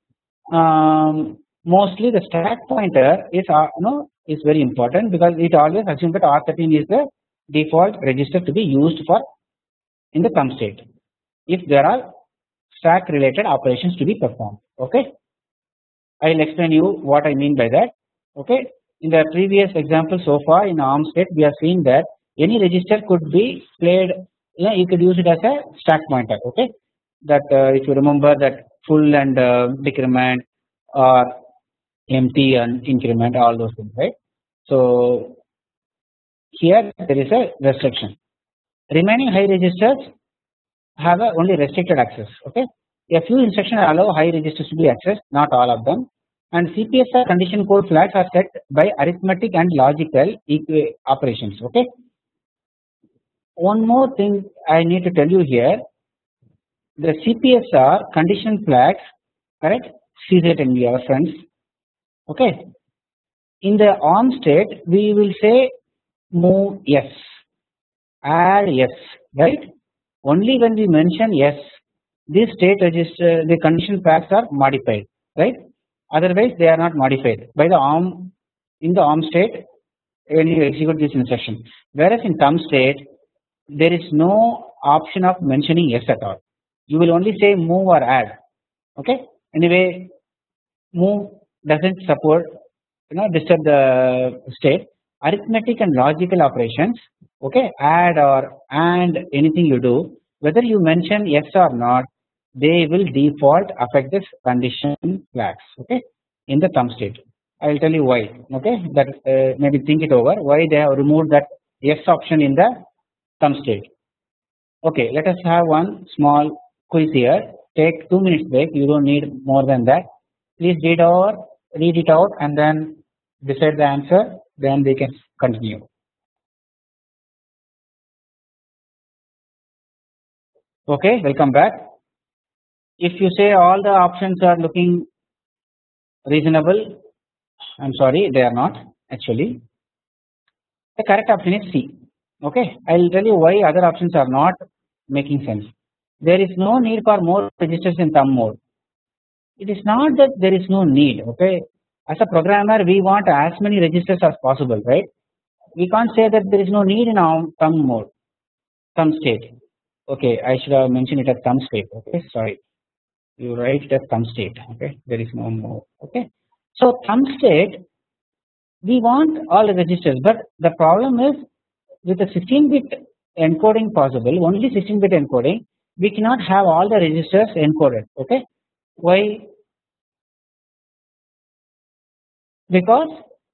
mostly the stack pointer is very important, because it always assumes that R13 is the default register to be used for in the thumb state if there are stack related operations to be performed. Okay, I will explain you what I mean by that. Okay, in the previous example so far in ARM state, we have seen that any register could be played. You could use it as a stack pointer. Okay, that if you remember that full and decrement or empty and increment, all those things, right? So here there is a restriction. Remaining high registers have only restricted access. Okay, a few instructions allow high registers to be accessed, not all of them. And CPSR condition code flags are set by arithmetic and logical operations. Okay. One more thing I need to tell you here: the CPSR condition flags, correct? CZNB, our friends. Okay. In the ARM state, we will say move yes, add yes, right? Only when we mention yes, this state register, the condition flags are modified, right? Otherwise, they are not modified by the ARM. In the ARM state, when you execute this instruction, whereas in thumb state, there is no option of mentioning yes at all. You will only say move or add. Okay. Anyway, move doesn't support, disturb the state. Arithmetic and logical operations, okay, add or and anything you do, whether you mention yes or not, they will default affect this condition flags. Okay, in the thumb state. I will tell you why. Okay, that maybe think it over. Why they have removed that yes option in the thumb state. Okay, let us have one small quiz here. Take 2 minutes break. You don't need more than that. Please read it out, and then decide the answer. Then we can continue. Okay, welcome back. If you say all the options are looking reasonable, I'm sorry, they are not actually. The correct option is C. Okay, I will tell you why other options are not making sense. There is no need for more registers in thumb mode. It is not that there is no need. Okay, as a programmer, we want as many registers as possible, right? We can't say that there is no need in our thumb mode, thumb state. Okay, I should have mentioned it as thumb state. Okay, sorry, you write it as thumb state. Okay, there is no more. Okay, so thumb state, we want all the registers, but the problem is with a 16-bit encoding possible, only 16-bit encoding, we cannot have all the registers encoded. Okay, why? Because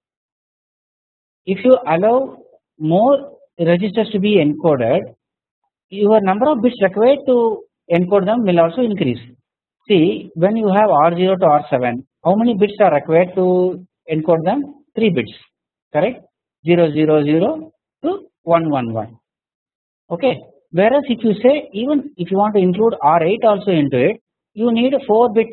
if you allow more registers to be encoded, your number of bits required to encode them will also increase. See, when you have R0 to R7, how many bits are required to encode them? 3 bits, correct? 0, 0, 0 to 1, 1, 1. Okay. Whereas if you say, even if you want to include R8 also into it, you need a 4-bit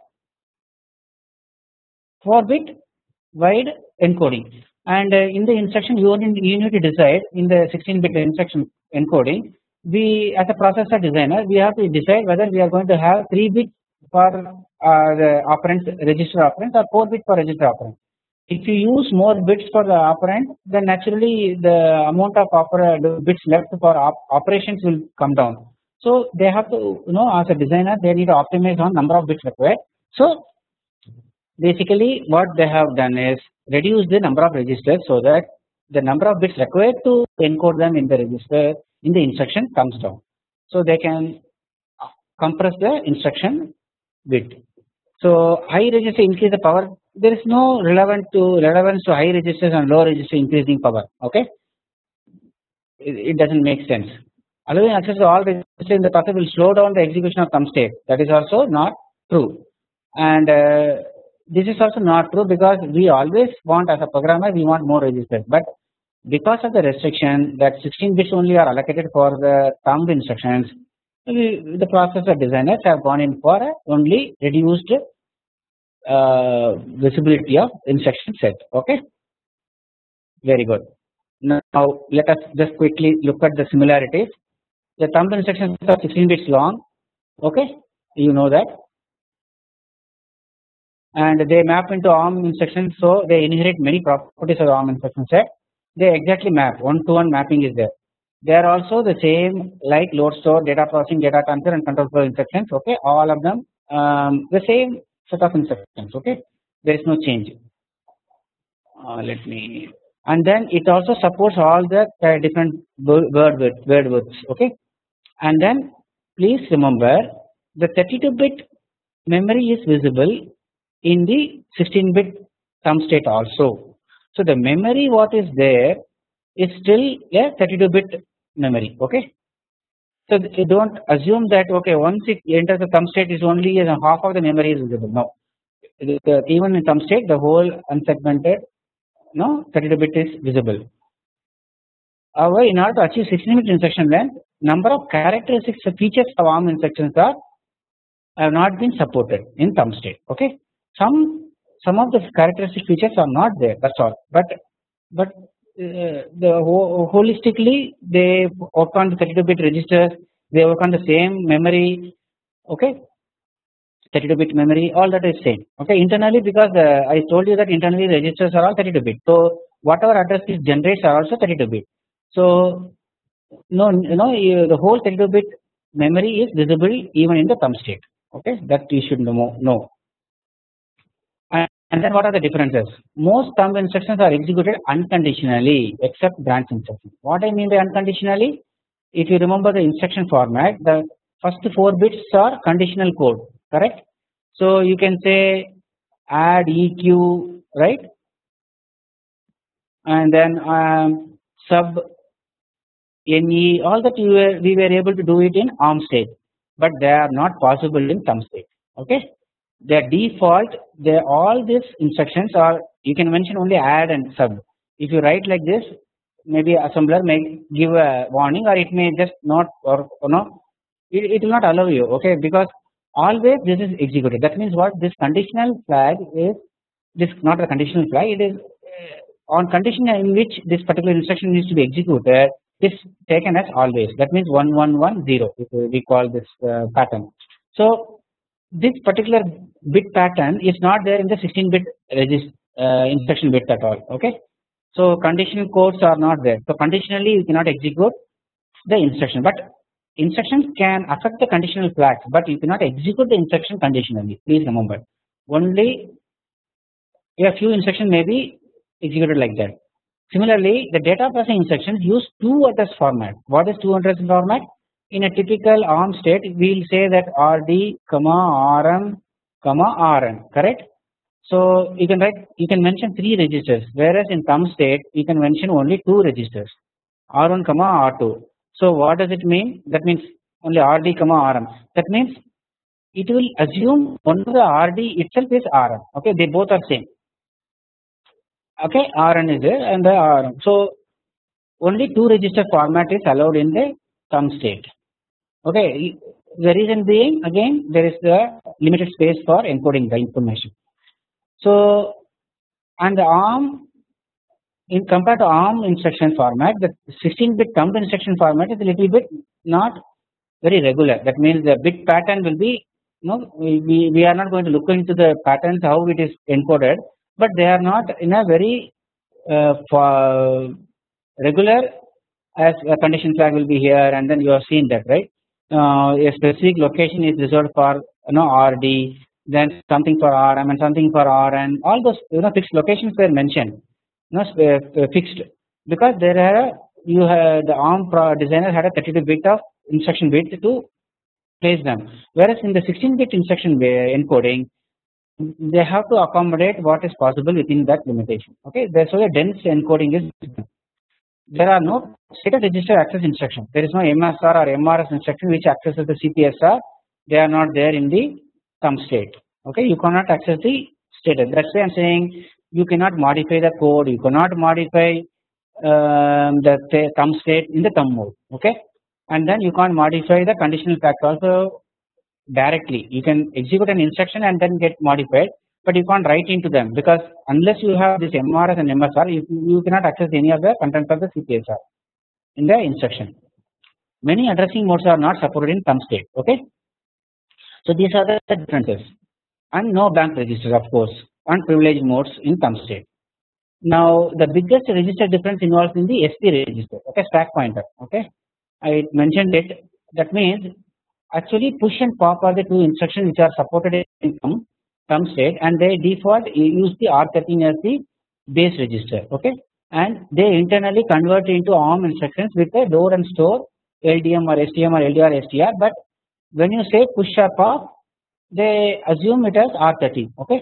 wide encoding. And in the instruction, you need to decide in the 16-bit instruction encoding. We, as a processor designer, we have to decide whether we are going to have 3 bits for the operand, register operand, or 4 bits for register operand. If you use more bits for the operand, then naturally the amount of bits left for operations will come down. So they have to, as a designer, they need to optimize on number of bits required. So basically, what they have done is reduce the number of registers so that the number of bits required to encode them in the register in the instruction comes down. So they can compress the instruction bit. So high register increase the power. There is no relevance to high registers and low register increasing power. Okay, it doesn't make sense. Allowing access to all registers in the process will slow down the execution of thumb state. That is also not true. And this is also not true because we always want, as a programmer, we want more registers. But because of the restriction that 16 bits only are allocated for the thumb instructions, the processor designers have gone in for only reduced visibility of instruction set. Okay, very good. Now let us just quickly look at the similarities. The thumb instructions are 16 bits long. Okay, you know that, and they map into ARM instructions, so they inherit many properties of the ARM instruction set. They exactly map, 1-to-1 mapping is there. They are also the same like load, store, data processing, data transfer, and control flow instructions. Okay, all of them the same set of instructions. Okay, there is no change. And then it also supports all the different word widths. Okay, and then please remember the 32-bit memory is visible in the 16-bit thumb state also. So the memory what is there is still a 32-bit memory. Okay, so don't assume that okay, once it enters the thumb state is only half of the memory is visible. No, even in thumb state the whole unsegmented 32-bit is visible. However, in order to achieve 16-bit instruction length, number of characteristics features of ARM instructions have not been supported in thumb state. Okay, some of the characteristic features are not there. That's all. But holistically they work on the 32-bit registers. They work on the same memory. Okay, 32-bit memory, all that is same. Okay, internally, because I told you that internally registers are all 32-bit. So whatever address it generates are also 32-bit. So the whole 32-bit memory is visible even in the thumb state. Okay, that you should know. And then what are the differences? Most thumb instructions are executed unconditionally except branch instructions. What I mean by unconditionally? If you remember the instruction format, the first 4 bits are conditional code, correct? So you can say add EQ, right? And then sub NE, all that we were able to do it in ARM state, but they are not possible in thumb state. Okay, their default, all these instructions are, you can mention only add and sub. If you write like this, maybe assembler may give a warning, or it may just not, or it will not allow you. Okay, because always this is executed. That means what? This conditional flag is not a conditional flag. It is on condition in which this particular instruction needs to be executed is taken as always. That means 1110 if we call this pattern. So this particular bit pattern is not there in the 16-bit instruction bit at all. Okay, so conditional codes are not there. So conditionally you cannot execute the instruction, but instructions can affect the conditional flags, but you cannot execute the instruction conditionally. Please remember, only a few instructions may be executed like that. Similarly, the data processing instructions use two address format. What is two address format? In a typical ARM state, we will say that RD, RM, RN. Correct? So you can mention 3 registers, whereas in thumb state you can mention only 2 registers, R1, R2. So what does it mean? That means only RD, RM. That means it will assume one of the RD itself is RM. Okay, they both are same. Okay, RN is there and the RM. So only 2 register format is allowed in the thumb state. Okay, the reason being, again, there is the limited space for encoding the information. So, and the ARM, in compared to ARM instruction format, the 16-bit thumb instruction format is a little bit not very regular. That means the bit pattern will be, we are not going to look into the patterns how it is encoded, but they are not in a very regular, as a condition flag will be here, and then you have seen that, right? A specific location is reserved for RD, then something for RM and something for RN. All those fixed locations were mentioned, fixed, because there are the ARM designer had a 32-bit of instruction bit to place them, whereas in the 16-bit instruction encoding, they have to accommodate what is possible within that limitation. Okay, so a dense encoding is. There are no status register access instruction. There is no MSR or MRS instruction which accesses the CPSR. They are not there in the thumb state. Okay, you cannot access the status. That's why I'm saying you cannot modify the code. You cannot modify the thumb state in the thumb mode. Okay, and then you can't modify the conditional facts also directly. You can execute an instruction and then get modified, but you can't write into them, because unless you have this MRS and MSR, you cannot access any of the contents of the CPSR in the instruction. Many addressing modes are not supported in thumb state. Okay, so these are the differences, and no blank register, of course, and privileged modes in thumb state. Now the biggest register difference involves in the SP register. Okay, stack pointer. Okay, I mentioned it. That means actually push and pop are the 2 instructions which are supported in thumb state, and they default use the R13 as the base register. Okay, and they internally convert into ARM instructions with a load and store LDM or STM or LDR STR, but when you say push or pop, they assume it as R13. Okay,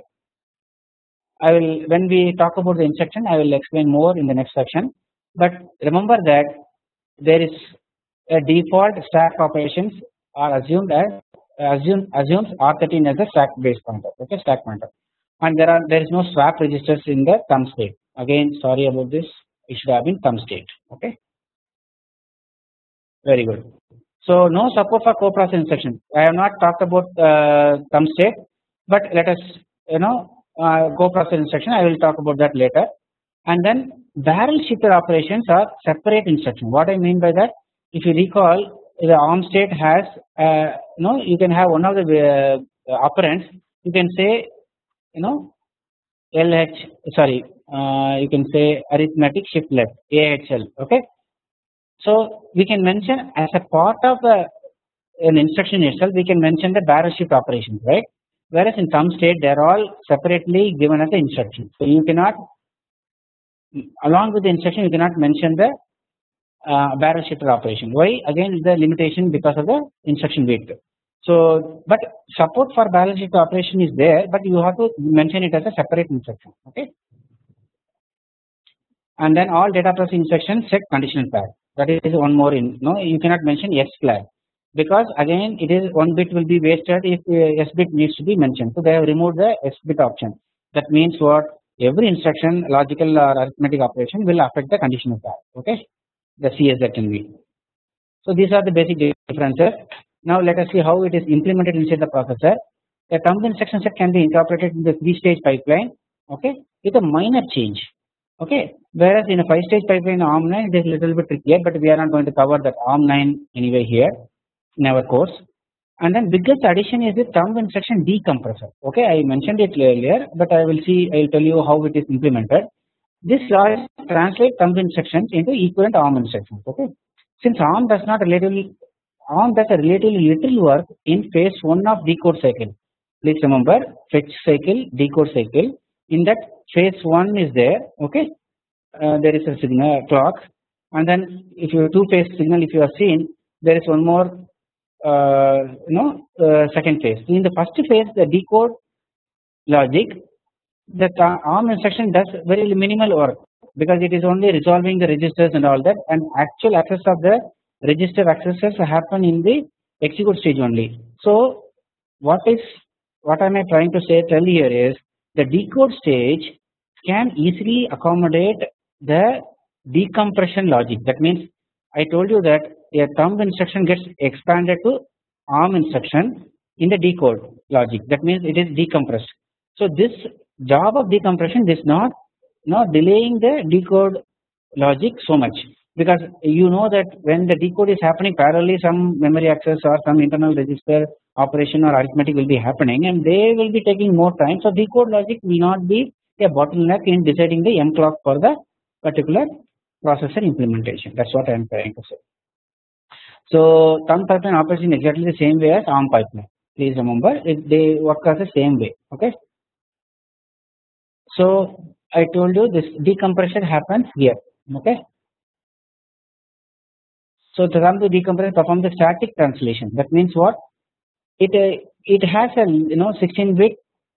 I will, when we talk about the instruction, I will explain more in the next section, but remember that there is a default stack operations are assumed as assumes R13 as a stack base pointer. Okay, stack pointer, and there is no swap registers in the thumb state. Again, sorry about this, it should have been thumb state. Okay, very good. So no support for co-process instruction. I have not talked about thumb state, but let us co-process instruction. I will talk about that later. And then barrel shifter operations are separate instruction. What I mean by that, if you recall, the ARM state has you can have one of the operands. You can say you can say arithmetic shift left, AHL. Okay, so we can mention as a part of an instruction itself, we can mention the barrel shift operations, right? Whereas in thumb state they are all separately given as an instruction. So you cannot, along with the instruction, you cannot mention the barrel shifter operation. Why? Again, the limitation because of the instruction bit. So, but support for barrel shifter operation is there, but you have to mention it as a separate instruction. Okay, and then all data processing instructions set conditional flag. That is one more you cannot mention S flag, because again it is one bit will be wasted if S bit needs to be mentioned. So they have removed the S bit option. That means what? Every instruction, logical or arithmetic operation, will affect the conditional flag. Okay, the CSZNV. So these are the basic differences. Now let us see how it is implemented inside the processor. A thumb instruction set can be incorporated in the 3-stage pipeline. Okay, with a minor change. Okay, whereas in a 5-stage pipeline ARM9 it is little bit trickier, but we are not going to cover that ARM9 anyway here in our course. And then biggest addition is the thumb instruction decompressor. Okay, I mentioned it earlier, but I will tell you how it is implemented. This logic translates thumb instructions into equivalent ARM instructions. Okay, since ARM does a relatively little work in phase 1 of decode cycle. Please remember, fetch cycle, decode cycle. In that phase 1 is there. Okay, there is a signal clock, and then if you two-phase signal, if you have seen, there is one more second phase. In the first phase, the decode logic, the ARM instruction does very minimal work because it is only resolving the registers and all that, and actual access of the register accesses happen in the execute stage only. So what am I trying to tell here is the decode stage can easily accommodate the decompression logic. That means I told you that a thumb instruction gets expanded to ARM instruction in the decode logic. That means it is decompressed. So this job of decompression is not delaying the decode logic so much, because you know that when the decode is happening parallelly, some memory access or some internal register operation or arithmetic will be happening, and they will be taking more time. So decode logic will not be a bottleneck in deciding the M clock for the particular processor implementation. That's what I am trying to say. So thumb pipeline operates in exactly the same way as ARM pipeline. Please remember, they work as the same way. Okay. So I told you this decompression happens here. Okay. So to come to decompression, perform the static translation. That means what? It has a 16-bit.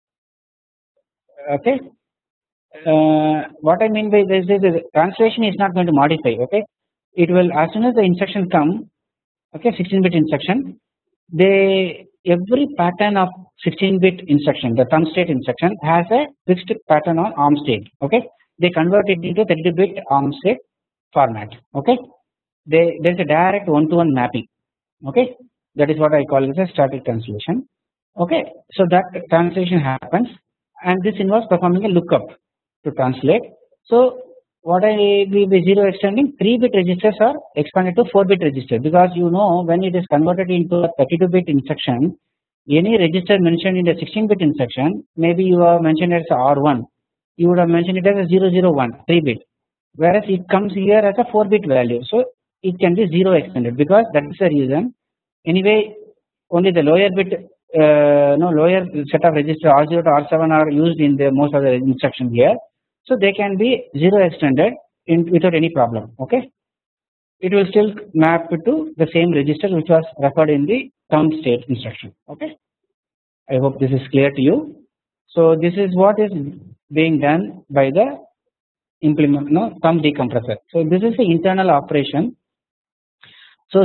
Okay. What I mean by this is the translation is not going to modify. Okay. It will, as soon as the instruction come. Okay, 16-bit instruction. Every pattern of 16-bit instruction, the thumb state instruction, has a fixed pattern on ARM state. Okay, they convert it into 32-bit ARM state format. Okay, there is a direct one-to-one mapping. Okay, that is what I call as a static translation. Okay, so that translation happens, and this involves performing a lookup to translate. So what I will be 0 extending, 3-bit registers are expanded to 4-bit register, because when it is converted into a 32-bit instruction, any register mentioned in the 16-bit instruction, maybe you have mentioned as R1, you would have mentioned it as a 001, 3-bit, whereas it comes here as a 4-bit value. So it can be 0 extended, because that is the reason. Anyway, only the lower bit, lower set of register R0 to R7 are used in the most of the instruction here. So they can be 0 extended without any problem. Okay, it will still map to the same register which was referred in the thumb state instruction. Okay, I hope this is clear to you. So this is what is being done by the thumb decompressor. So this is the internal operation. So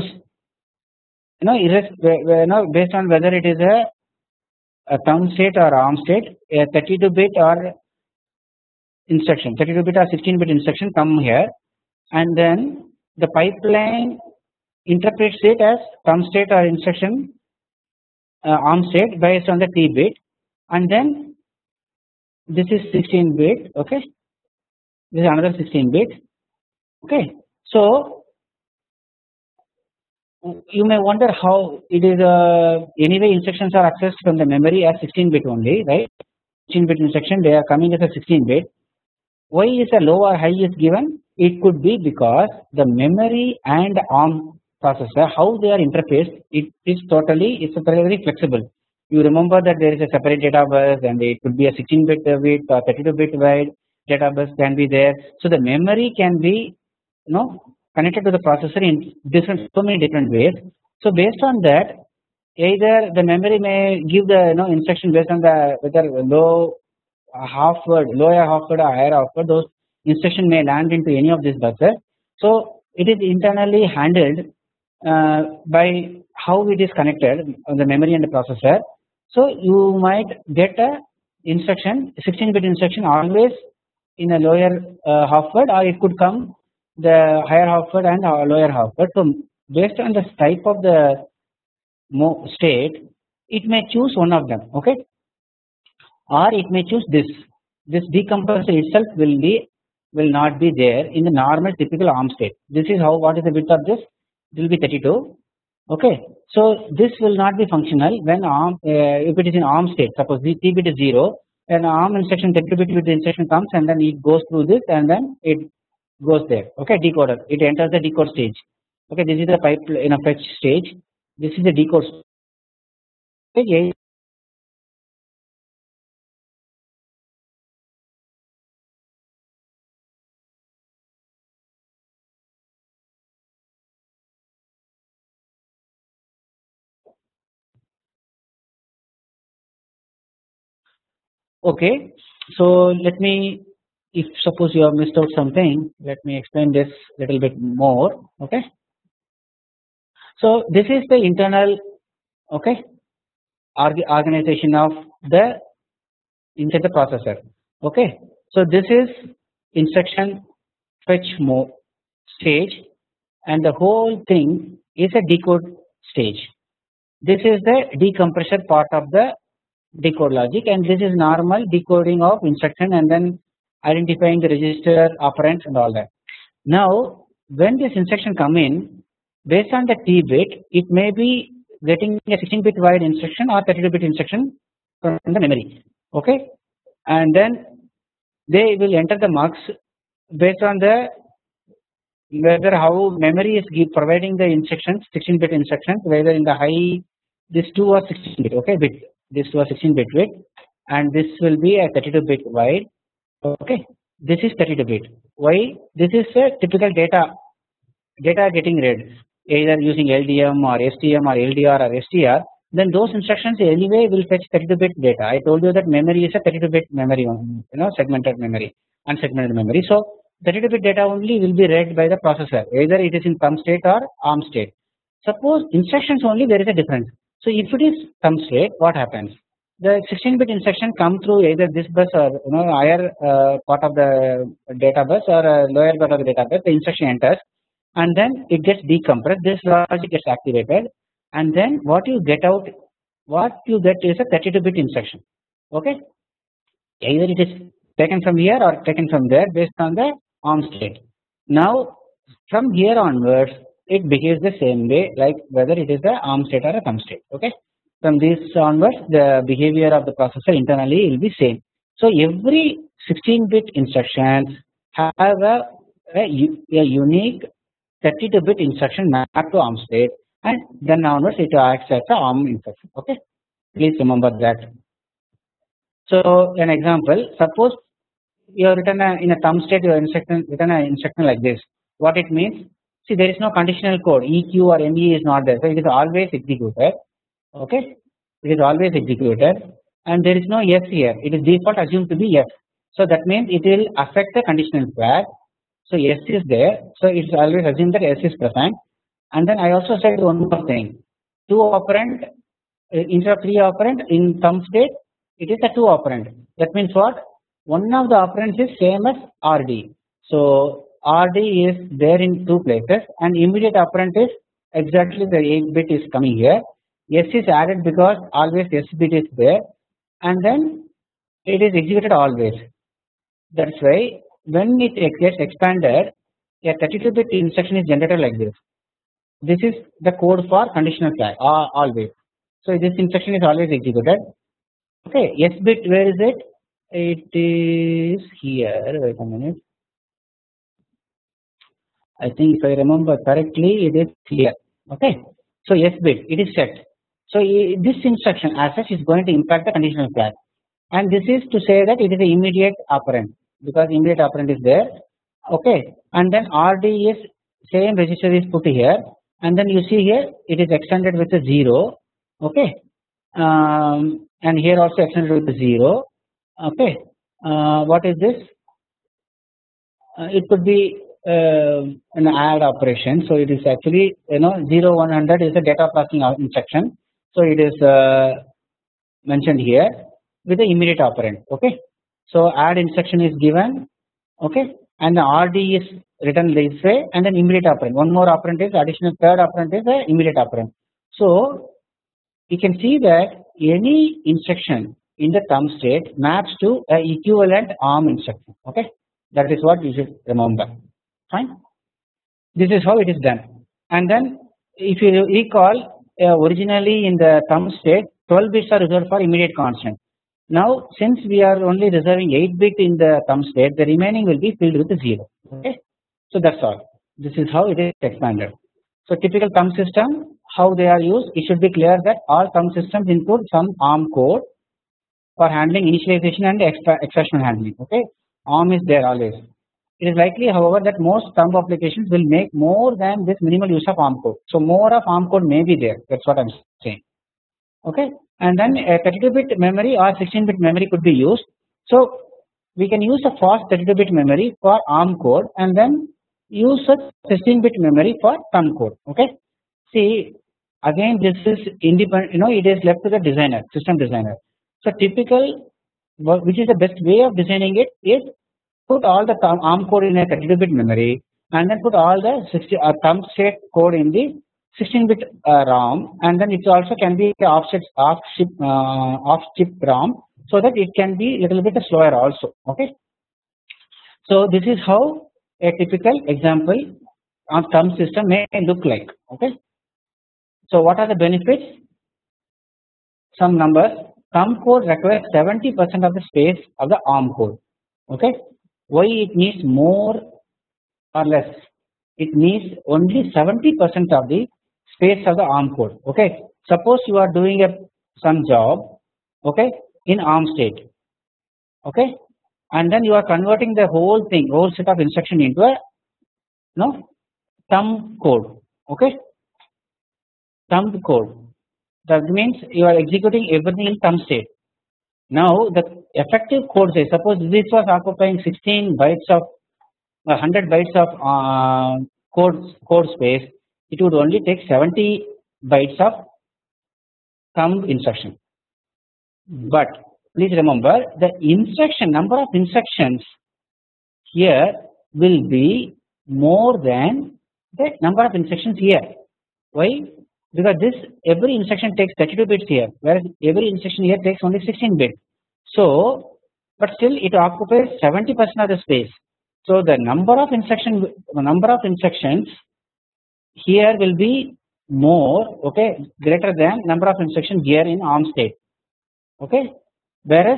based on whether it is a thumb state or ARM state, a 32-bit or instruction, 32-bit or 16-bit instruction come here, and then the pipeline interprets it as thumb state or instruction ARM state based on the T-bit, and then this is 16-bit. Okay, this is another 16-bit. Okay, so you may wonder how it is. Anyway, instructions are accessed from the memory as 16-bit only, right? 16-bit instruction, they are coming as a 16-bit. Why is a low or high is given? It could be because the memory and ARM processor, how they are interfaced, it's very flexible. You remember that there is a separate data bus, and it could be a 16-bit width or 32-bit wide data bus can be there. So the memory can be connected to the processor in so many different ways. So based on that, either the memory may give the instruction based on the whether lower half word or higher half word, those instruction may land into any of these buses. So it is internally handled by how it is connected on the memory and the processor. So you might get a instruction, 16-bit instruction always in a lower half word, or it could come the higher half word and lower half word. So based on the type of the state, it may choose one of them. Okay, or it may choose this decompressor itself will be will not be there in the normal typical ARM state. This is how, what is the width of this? It will be 32. Okay, so this will not be functional when ARM, if it is in ARM state. Suppose the T bit is 0, and ARM instruction 32 bit with the instruction comes, and then it goes through this, and then it goes there. Okay, decoder, it enters the decode stage. Okay, this is the pipe in a fetch stage. This is the decode stage. Okay, so let me, if suppose you have missed out something, let me explain this little bit more. Okay, so this is the internal, okay, organization of the inside the processor. Okay, so this is instruction fetch mode stage, and the whole thing is a decode stage. This is the decompression part of the decode logic, and this is normal decoding of instruction and then identifying the register operands and all that. Now when this instruction come in, based on the T bit, it may be getting a 16-bit wide instruction or 32-bit instruction from the memory. Okay, and then they will enter the mux based on the whether how memory is providing the instructions, 16-bit instructions, whether in the high, this 2 or 16-bit, okay, bit, this 2 or 16-bit bit, and this will be a 32-bit wide. Okay, this is 32-bit. Why? This is a typical data getting read either using LDM or STM or LDR or STR. Then those instructions anyway will fetch 32-bit data. I told you that memory is a 32-bit memory, segmented memory, unsegmented memory. So 32-bit data only will be read by the processor, either it is in thumb state or ARM state. Suppose instructions only, there is a difference. So if it is thumb state, what happens? The 16-bit instruction come through either this bus or higher part of the data bus or lower part of the data bus. The instruction enters, and then it gets decompressed. This logic gets activated, and then what you get out, what you get is a 32-bit instruction. Okay, either it is taken from here or taken from there based on the ARM state. Now from here onwards, it behaves the same way, like whether it is the ARM state or a thumb state. Okay, from this onwards, the behavior of the processor internally will be same. So every 16-bit instructions have a unique 32-bit instruction mapped to ARM state, and then onwards it acts as a ARM instruction. Okay, please remember that. So an example, suppose you have written in a thumb state, you have written an instruction like this. What it means? See, there is no conditional code. EQ or ME is not there, so it is always executed. Okay, it is always executed, and there is no F here. It is default assumed to be F. So that means it will affect the conditional flag. So S is there, so it is always assumed that S is present. And then I also said one more thing: 2 operand instead of 3 operand in thumb state, it is a 2 operand. That means what? One of the operands is same as RD. So RD is there in 2 places, and immediate operand is exactly the 8-bit is coming here. S is added because always S bit is there, and then it is executed always. That's why when it gets expanded, a 32-bit instruction is generated like this. This is the code for conditional flag always. So this instruction is always executed. Okay, S bit, where is it? It is here. Wait a minute. I think if I remember correctly, it is here. Okay, so S bit, it is set. So this instruction as such is going to impact the conditional flag, and this is to say that it is an immediate operand because immediate operand is there. Okay, and then RD is same register is put here, and then you see here it is extended with a 0. Okay, and here also extended with a 0. Okay, what is this? It could be an add operation. So it is actually 0 100 is a data processing instruction. So it is mentioned here with the immediate operand. Okay, so add instruction is given. Okay, and the RD is written this way, and then immediate operand. One more operand is additional, third operand is the immediate operand. So you can see that any instruction in the thumb state maps to a equivalent ARM instruction. Okay, That is what you should remember. Fine. This is how it is done. And then if you recall, originally in the thumb state 12 bits are reserved for immediate constant. Now since we are only reserving 8 bit in the thumb state, the remaining will be filled with 0. Okay. So that's all. This is how it is expanded. So typical thumb system, how they are used, it should be clear that all thumb systems include some ARM code for handling initialization and extraction handling. Okay. ARM is there always. It is likely, however, that most thumb applications will make more than this minimal use of ARM code. So more of ARM code may be there. That's what I'm saying. Okay. And then a 32-bit memory or 16-bit memory could be used. So we can use a fast 32-bit memory for ARM code and then use a 16-bit memory for thumb code. Okay. See, again this is independent. It is left to the designer, system designer. So typical, which is the best way of designing it is put all the ARM code in a 32-bit memory and then put all the thumb state code in the 16-bit ROM, and then it also can be off chip ROM, so that it can be little bit slower also. Okay. So this is how a typical example of thumb system may look like. Okay. So what are the benefits? Some numbers. Thumb code requires 70% of the space of the ARM code. Okay. Why it needs more or less? It needs only 70% of the space of the ARM code. Okay. Suppose you are doing some job, okay, in ARM state. Okay. And then you are converting the whole set of instruction into a thumb code. Okay. Thumb code. That means you are executing everything in thumb state. Now the effective code size, suppose this was occupying 16 bytes of 100 bytes of code space, it would only take 70 bytes of thumb instruction. But please remember, the number of instructions here will be more than the number of instructions here. Why? Because every instruction takes 32 bits here, whereas every instruction here takes only 16 bits. So, but still it occupies 70% of the space. So the number of instructions here will be more, okay, greater than number of instructions here in ARM state. Okay, whereas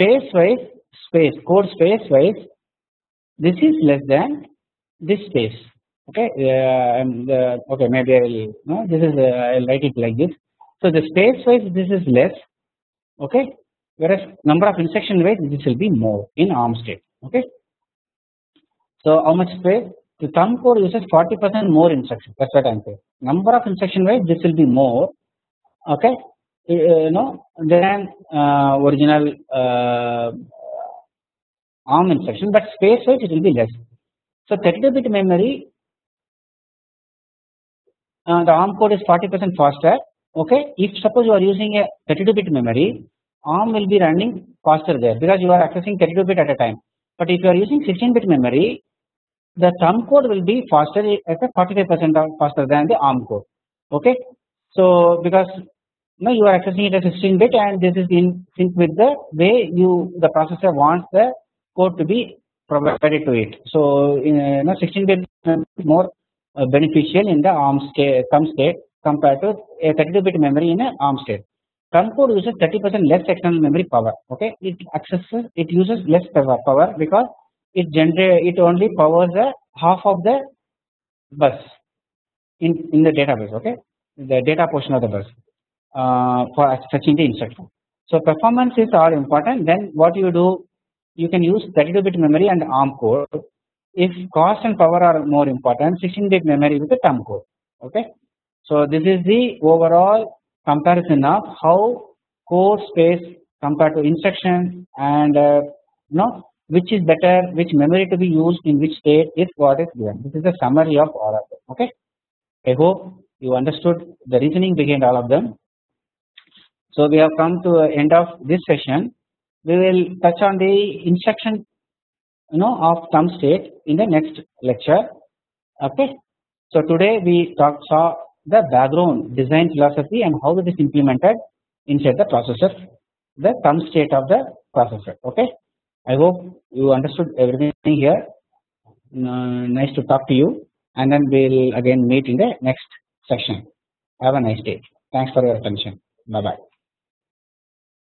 code space wise, this is less than this space. Okay, okay, maybe I will I'll write it like this. So the space wise this is less, okay, whereas number of instruction wise this will be more in ARM state. Okay, so how much space? The thumb code uses 40% more instruction. That's what I'm saying. Number of instruction wise this will be more, okay, than original ARM instruction, but space wise it will be less. So 32-bit memory, the ARM code is 40% faster. Okay, if suppose you are using a 32-bit memory, ARM will be running faster there because you are accessing 32-bit at a time. But if you are using 16-bit memory, the thumb code will be faster at a 45% faster than the ARM code. Okay, so because you are accessing it as 16-bit and this is in sync with the way the processor wants the code to be provided to it. So 16-bit is more beneficial in the thumb state compared to a 32-bit memory in an ARM state. Thumb code uses 30% less external memory power. Okay, it uses less power because it only powers half of the bus in the database. Okay, the data portion of the bus for fetching the instruction. So performance is all important. Then what you do, you can use 32-bit memory and ARM code. If cost and power are more important, 16-bit memory with the thumb code. Okay, so this is the overall comparison of how code space compared to instruction and which is better, which memory to be used in which state is what is given. This is the summary of all of them. Okay, I hope you understood the reasoning behind all of them. So we have come to the end of this session. We will touch on the instruction of thumb state in the next lecture. Okay, so today we saw the background design philosophy and how it is implemented inside the processor, the thumb state of the processor. Okay, I hope you understood everything here. Nice to talk to you, and then we'll again meet in the next session. Have a nice day. Thanks for your attention. Bye bye.